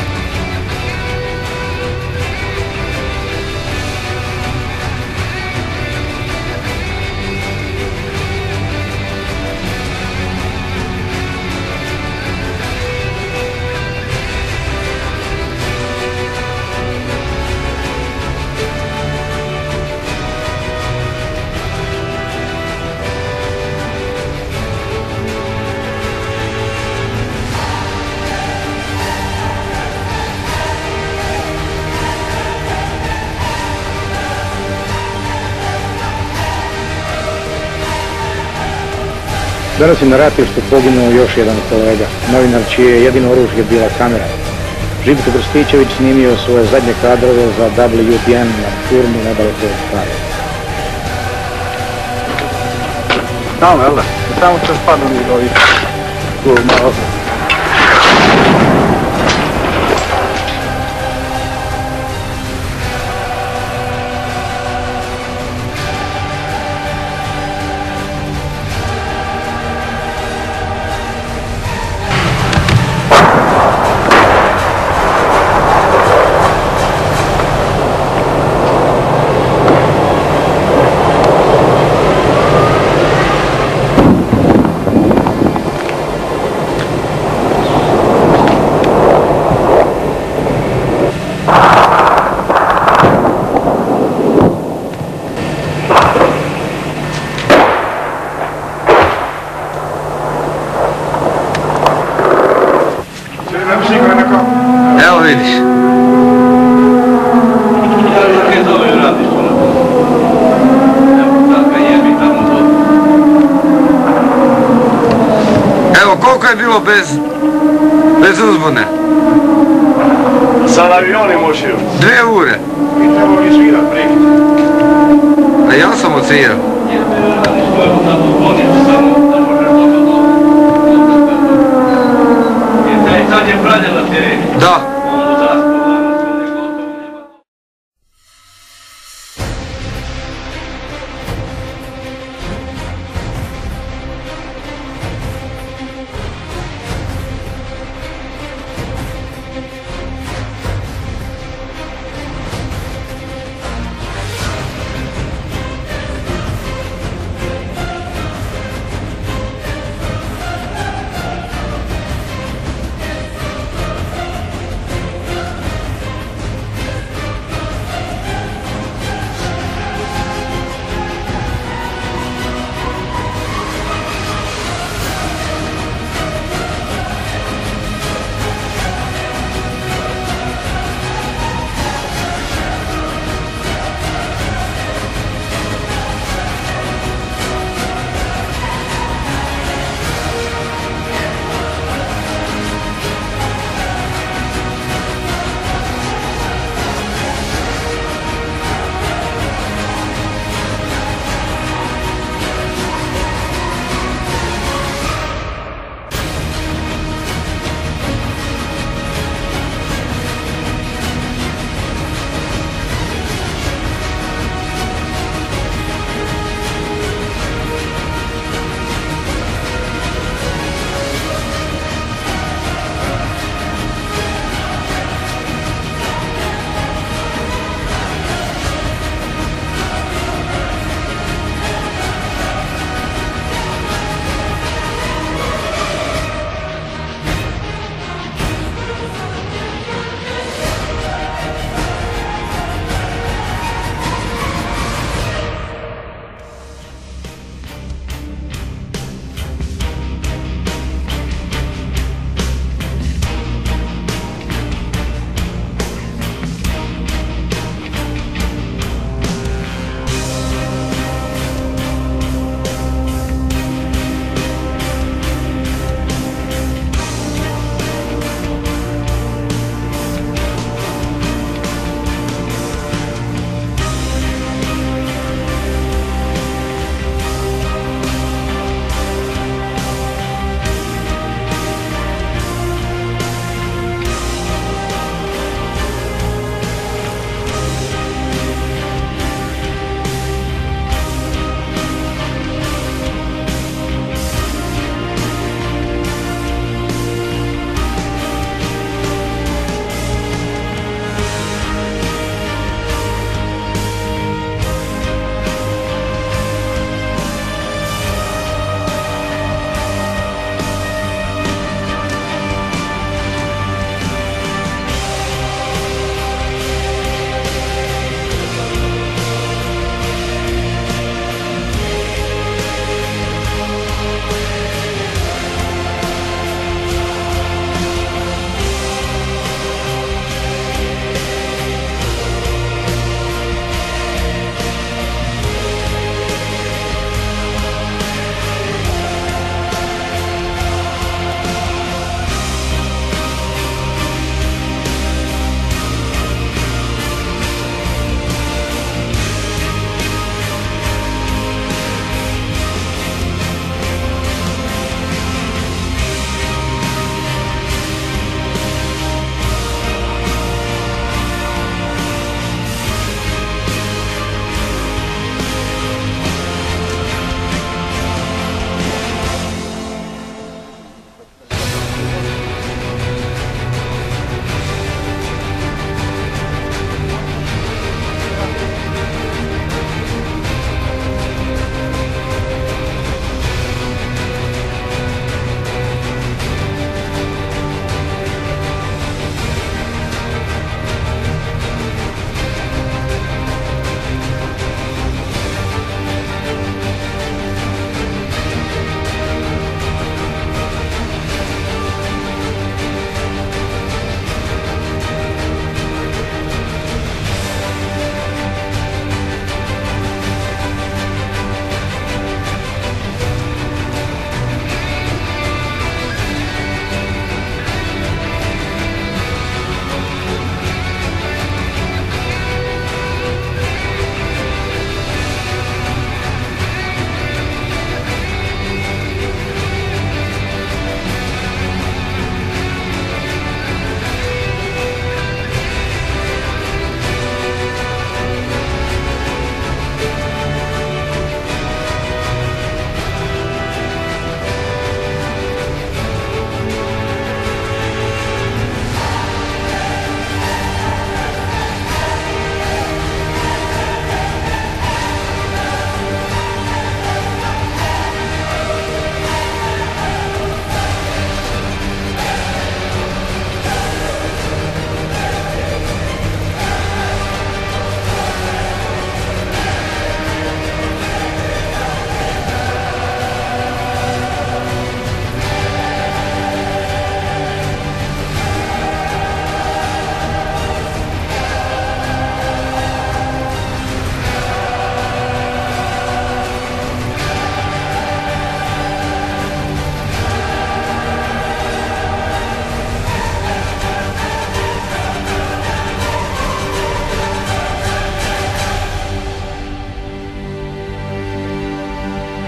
Danas je na ratištu poginuo još jedan kolega, novinar čije je jedino oružje bila kamera. Živko Krstičević snimio svoje zadnje kadrove za W P N na turnu nedaleko od Karlovca. Tamo, jel da? Tamo što spadnu iz ovih tu malo. Evo vidiš. Evo koliko je bilo bez, bez uzbune? Sad avioni mošio. Dvije ure. I trebao bi svirat prekid. A ja sam odsvirao. Sad je pradjela te. Da.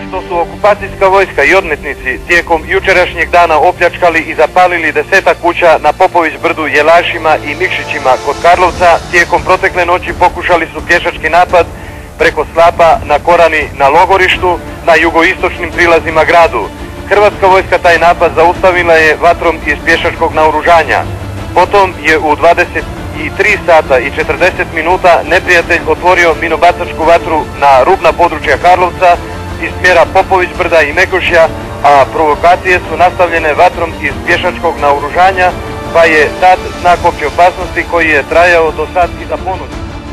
što su okupacijska vojska i odmetnici tijekom jučerašnjeg dana opljačkali i zapalili desetak kuća na Popović brdu, Jelašima i Mikšićima kod Karlovca, tijekom protekle noći pokušali su pješački napad preko slapa na Korani na Logorištu, na jugoistočnim prilazima gradu. Hrvatska vojska taj napad zaustavila je vatrom iz pješačkog naoružanja. Potom je u dvadeset tri sata i četrdeset minuta neprijatelj otvorio minobacačku vatru na rubna područja Karlovca iz smjera Popović brda i Mekušja, a provokacije su nastavljene vatrom iz pješačkog naoružanja, pa je dat znak opće opasnosti koji je trajao do sad iza ponoći.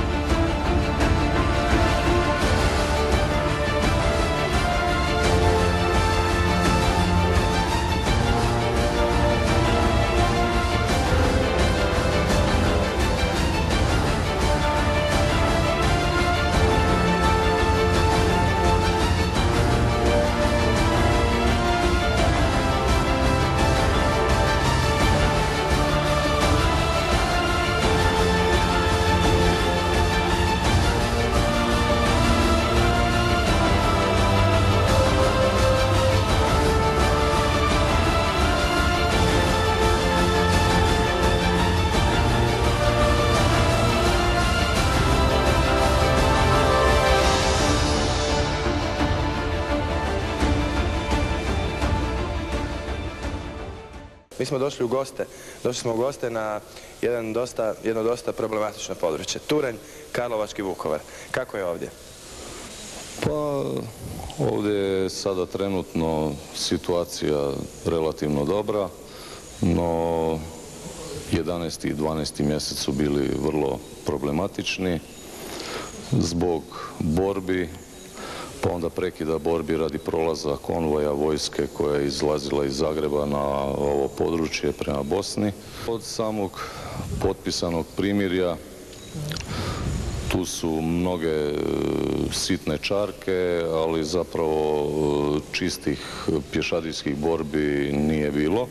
Mi smo došli u goste, došli smo u goste na jedan dosta, jedno dosta problematično područje. Turanj, Karlovački Vukovar. Kako je ovdje? Pa ovdje je sada trenutno situacija relativno dobra, no jedanaesti i dvanaesti mjesec su bili vrlo problematični zbog borbi, pa onda prekida borbi radi prolaza konvoja vojske koja je izlazila iz Zagreba na ovo područje prema Bosni. Od samog potpisanog primirja tu su mnoge sitne čarke, ali zapravo čistih pješadijskih borbi nije bilo.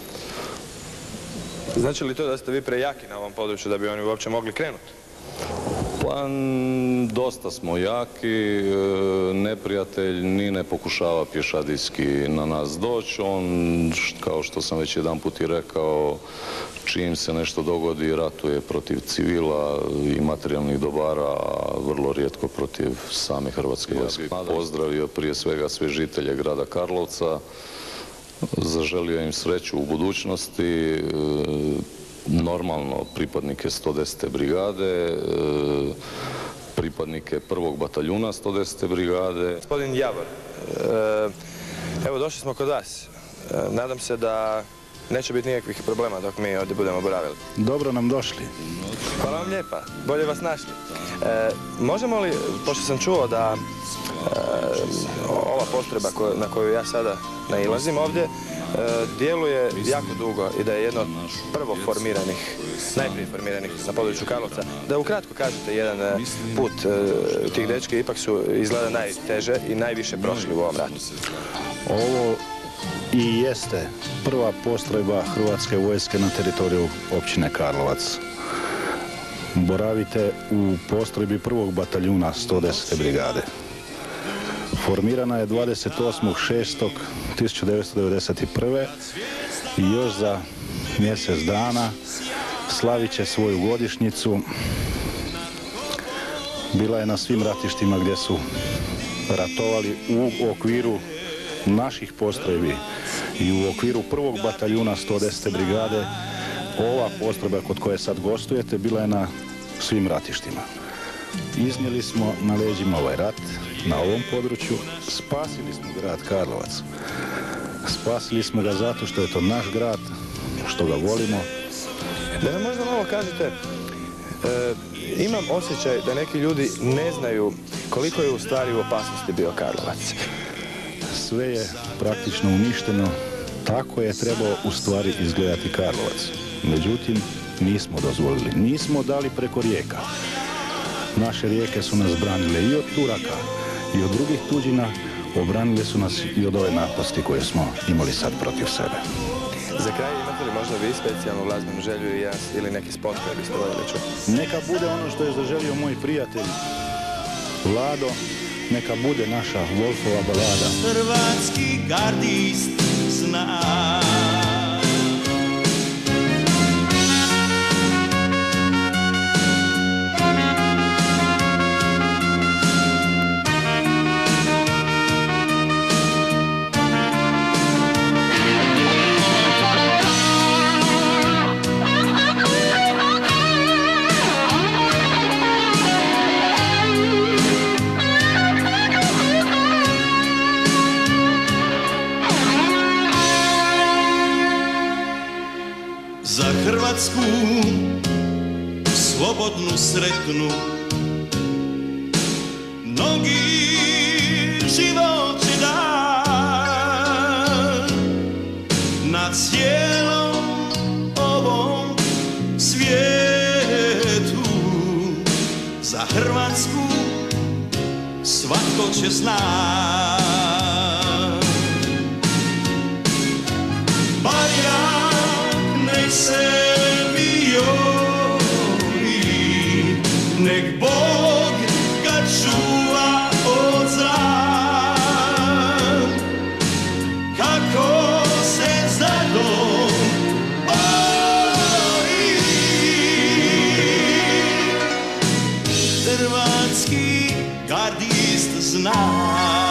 Znači li to da ste vi prejaki na ovom području da bi oni uopće mogli krenuti? Pa dosta smo jaki, neprijatelj ni ne pokušava pješadijski na nas doći. On, kao što sam već jedan put i rekao, čim se nešto dogodi, ratuje protiv civila i materijalnih dobara, a vrlo rijetko protiv same Hrvatske vojske. Pozdravio prije svega sve žitelje grada Karlovca, zaželio im sreću u budućnosti, normalno pripadnike sto desete brigade, pripadnike prvog bataljuna sto desete brigade. Gospodin Javor, evo došli smo kod vas. Nadam se da neće biti nikakvih problema dok mi ovdje budemo boravili. Dobro nam došli. Hvala vam lijepa, bolje vas našli. Možemo li, pošto sam čuo da ova postrojba na koju ja sada nailazim ovdje, djeluje jako dugo i da je jedno od prvo formiranih, najprije formiranih na području Karlovca. Da ukratko kažete jedan put tih dečki, ipak su izgleda najteže i najviše prošli u ovom ratu. Ovo i jeste prva postrojba Hrvatske vojske na teritoriju općine Karlovac. Boravite u postrojbi prvog bataljuna sto desete brigade. Formirana je dvadeset osmog šestog tisuće devetsto devedeset prve i još za mjesec dana slavit će svoju godišnjicu. Bila je na svim ratištima gdje su ratovali u okviru naših postrojbi i u okviru prvog bataljuna sto desete brigade. Ova postrojba kod koje sad gostujete bila je na svim ratištima. Iznijeli smo na leđima ovaj rat na ovom području, spasili smo grad Karlovac. Spasili smo ga zato što je to naš grad, što ga volimo. Da nam možda malo kažete, e, imam osjećaj da neki ljudi ne znaju koliko je u stvari u opasnosti bio Karlovac. Sve je praktično uništeno, tako je trebao u stvari izgledati Karlovac. Međutim, nismo dozvolili, nismo dali preko rijeka. Naše rijeke su nas branile i od Turaka i od drugih tuđina, obranile su nas i od ove napasti koje smo imali sad protiv sebe. Za kraj imate li možda vi specijalnu glazbenu želju i ja, ili neki spot koji biste voljeli čuti? Neka bude ono što je zaželio moj prijatelj Vlado, neka bude naša Wolfova balada. Hrvatski gardist zna. Za Hrvatsku slobodnu, sretnu, mnogi život će dan na cijelom ovom svijetu. Za Hrvatsku svatko će znat. Bar ja se vijori, nek Bog ga čuva od zla. Kako se za dom bori, hrvatski gardist zna.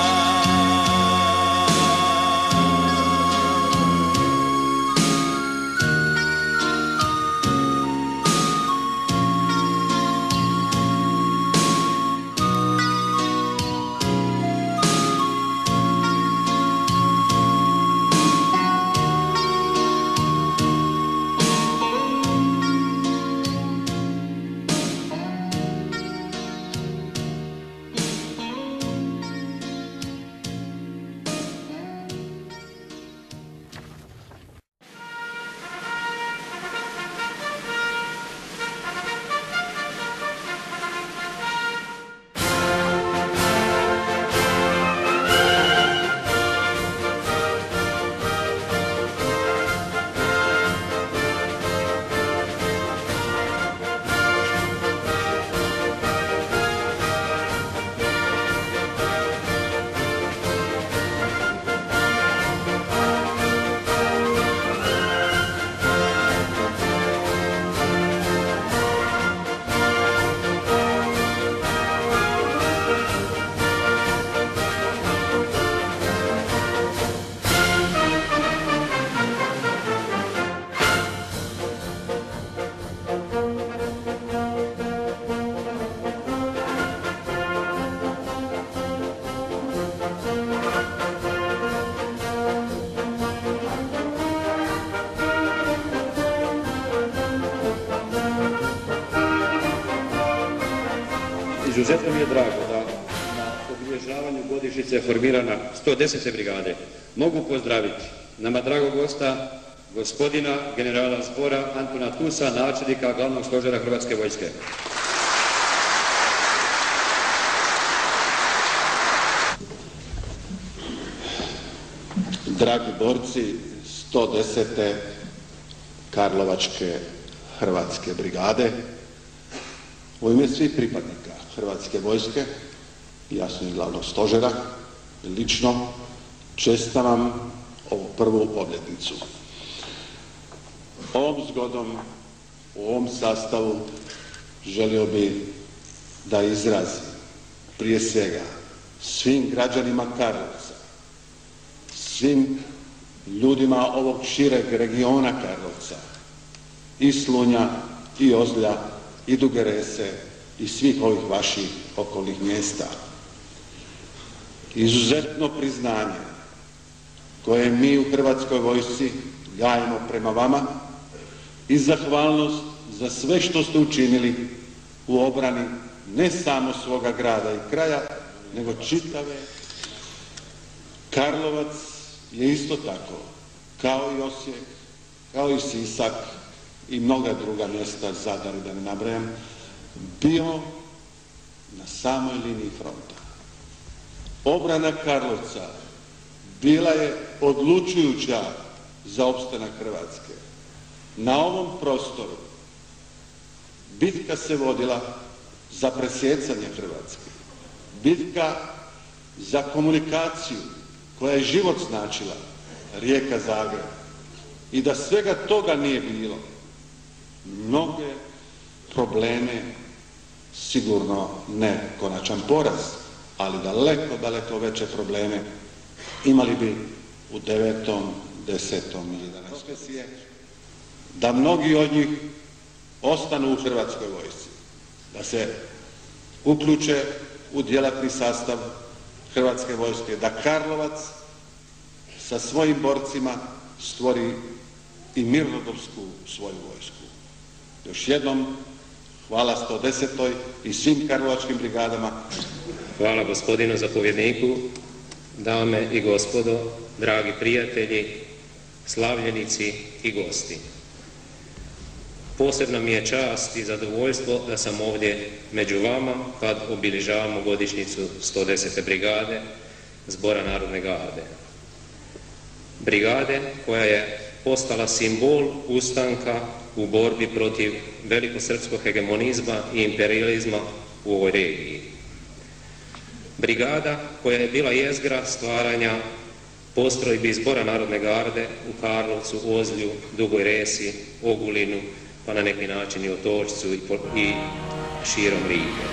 Izuzetno mi je drago da na obilježavanju godišnjice formirana sto desete brigade mogu pozdraviti nama dragog gosta, gospodina generala zbora Antuna Tusa, načelnika glavnog stožera Hrvatske vojske. Dragi borci sto desete Karlovačke Hrvatske brigade, u ime svih pripadnika Hrvatske vojske, jasno i glavnog stožera, lično čestitam vam ovu prvu obljetnicu. Ovom zgodom, u ovom sastavu, želio bi da izrazim prije svega svim građanima Karlovca, svim ljudima ovog šireg regiona Karlovca, i Slunja, i Ozlja, i Duge Rese, i svih ovih vaših okolnih mjesta. Izuzetno priznanje koje mi u Hrvatskoj vojsci gajimo prema vama i zahvalnost za sve što ste učinili u obrani ne samo svoga grada i kraja, nego čitave. Karlovac je isto tako, kao i Osijek, kao i Sisak i mnoga druga mjesta, Zadar, da ne nabrajam, bio na samoj liniji fronta. Obrana Karlovca bila je odlučujuća za opstanak Hrvatske. Na ovom prostoru bitka se vodila za presjecanje Hrvatske. Bitka za komunikaciju koja je život značila rijeka Zagreb i da svega toga nije bilo, mnoge probleme, sigurno ne konačan poraz, ali daleko, daleko veće probleme imali bi u devetom, desetom ili jedanaestom. Da mnogi od njih ostanu u Hrvatskoj vojsci, da se uključe u djelatni sastav Hrvatske vojske, da Karlovac sa svojim borcima stvori i mirnodopsku svoju vojsku. Još jednom, hvala sto desetoj i svim karlovačkim brigadama. Hvala gospodinu zapovjedniku, dame i gospodo, dragi prijatelji, slavljenici i gosti. Posebna mi je čast i zadovoljstvo da sam ovdje među vama kad obilježavamo godišnjicu sto desete brigade Zbora narodne garde. Brigade koja je postala simbol ustanka u borbi protiv velikosrpskog hegemonizma i imperializma u ovoj regiji. Brigada koja je bila jezgra stvaranja postrojbi Zbora narodne garde u Karlovcu, Ozlju, Dugoj Resi, Ogulinu, pa na neki način i Otočcu i širom Lige.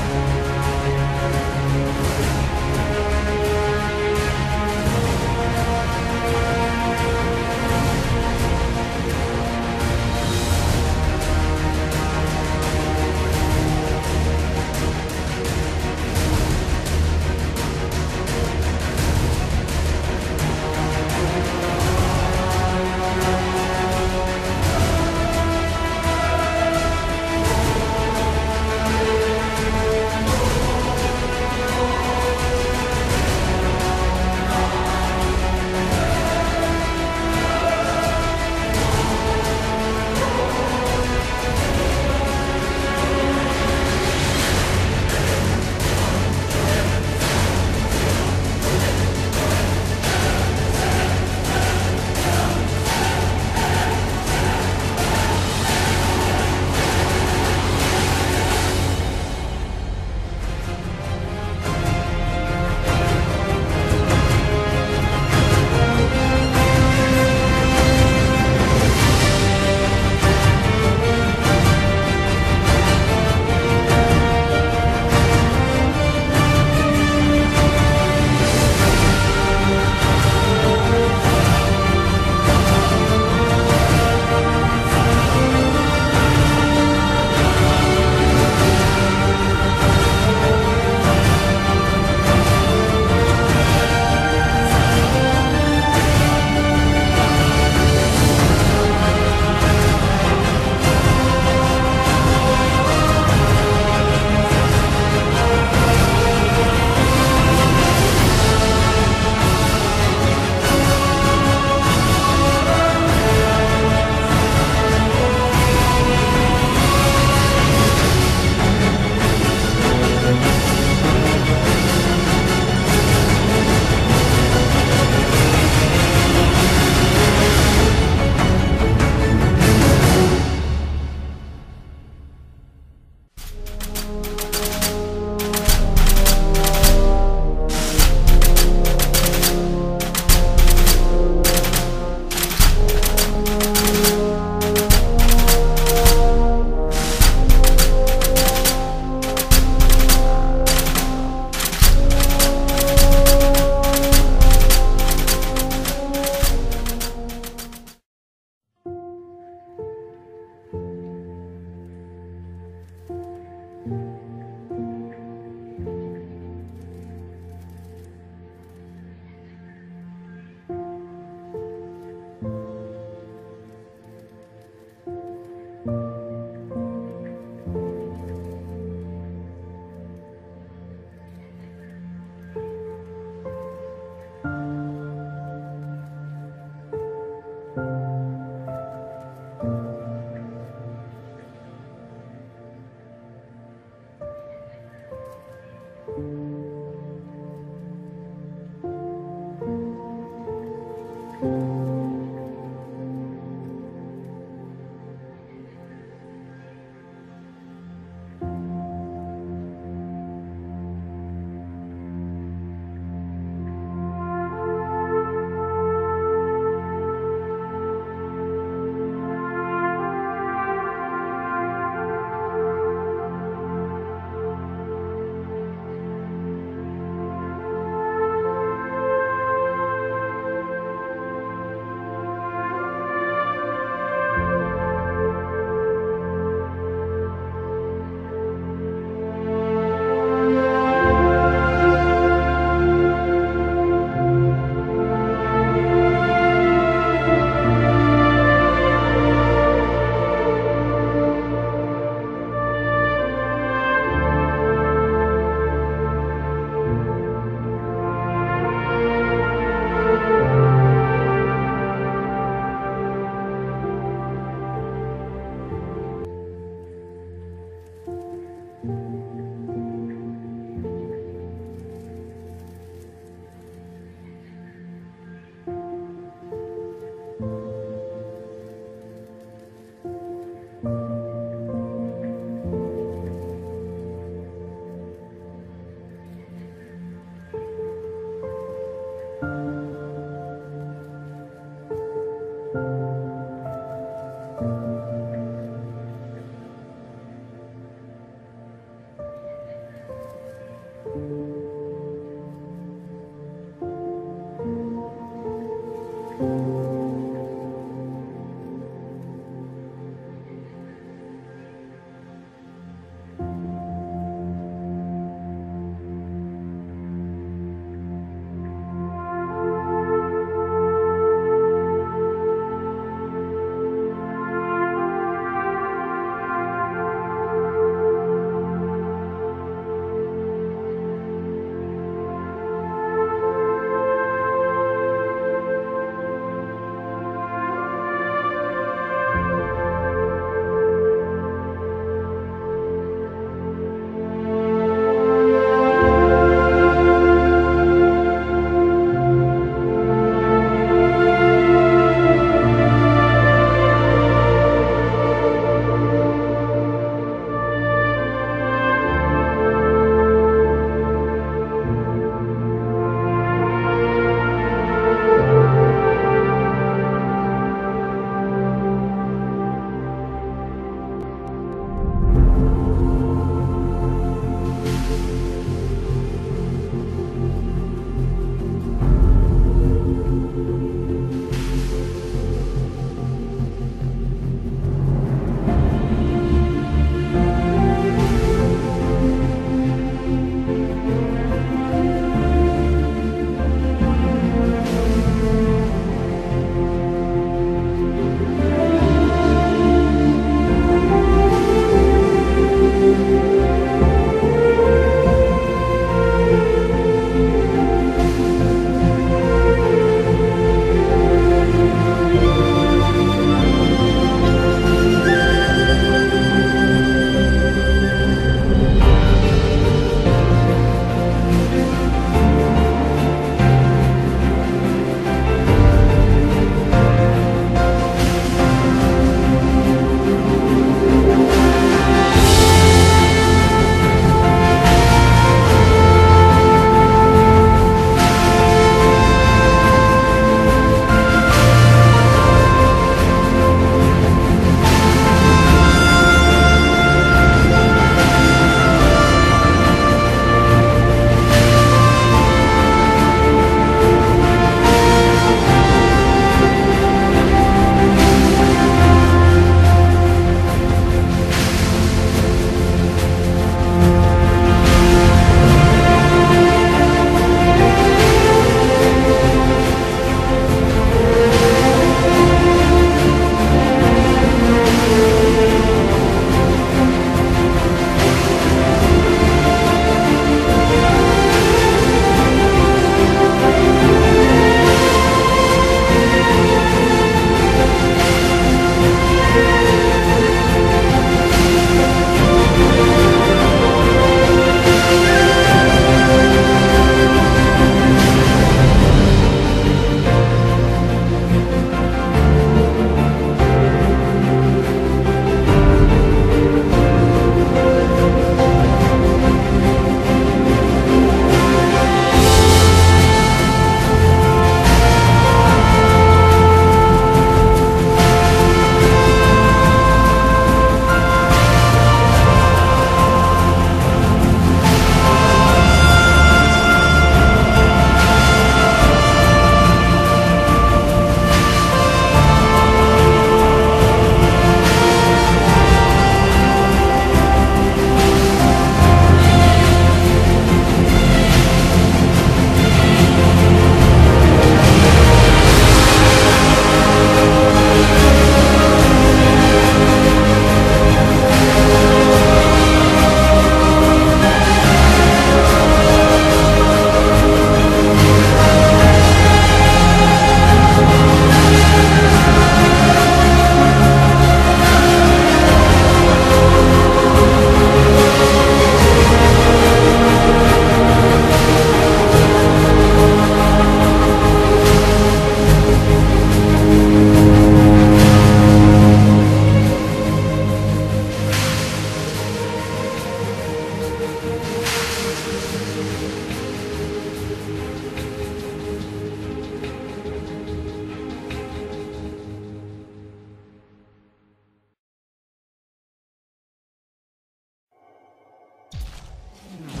Mm-hmm.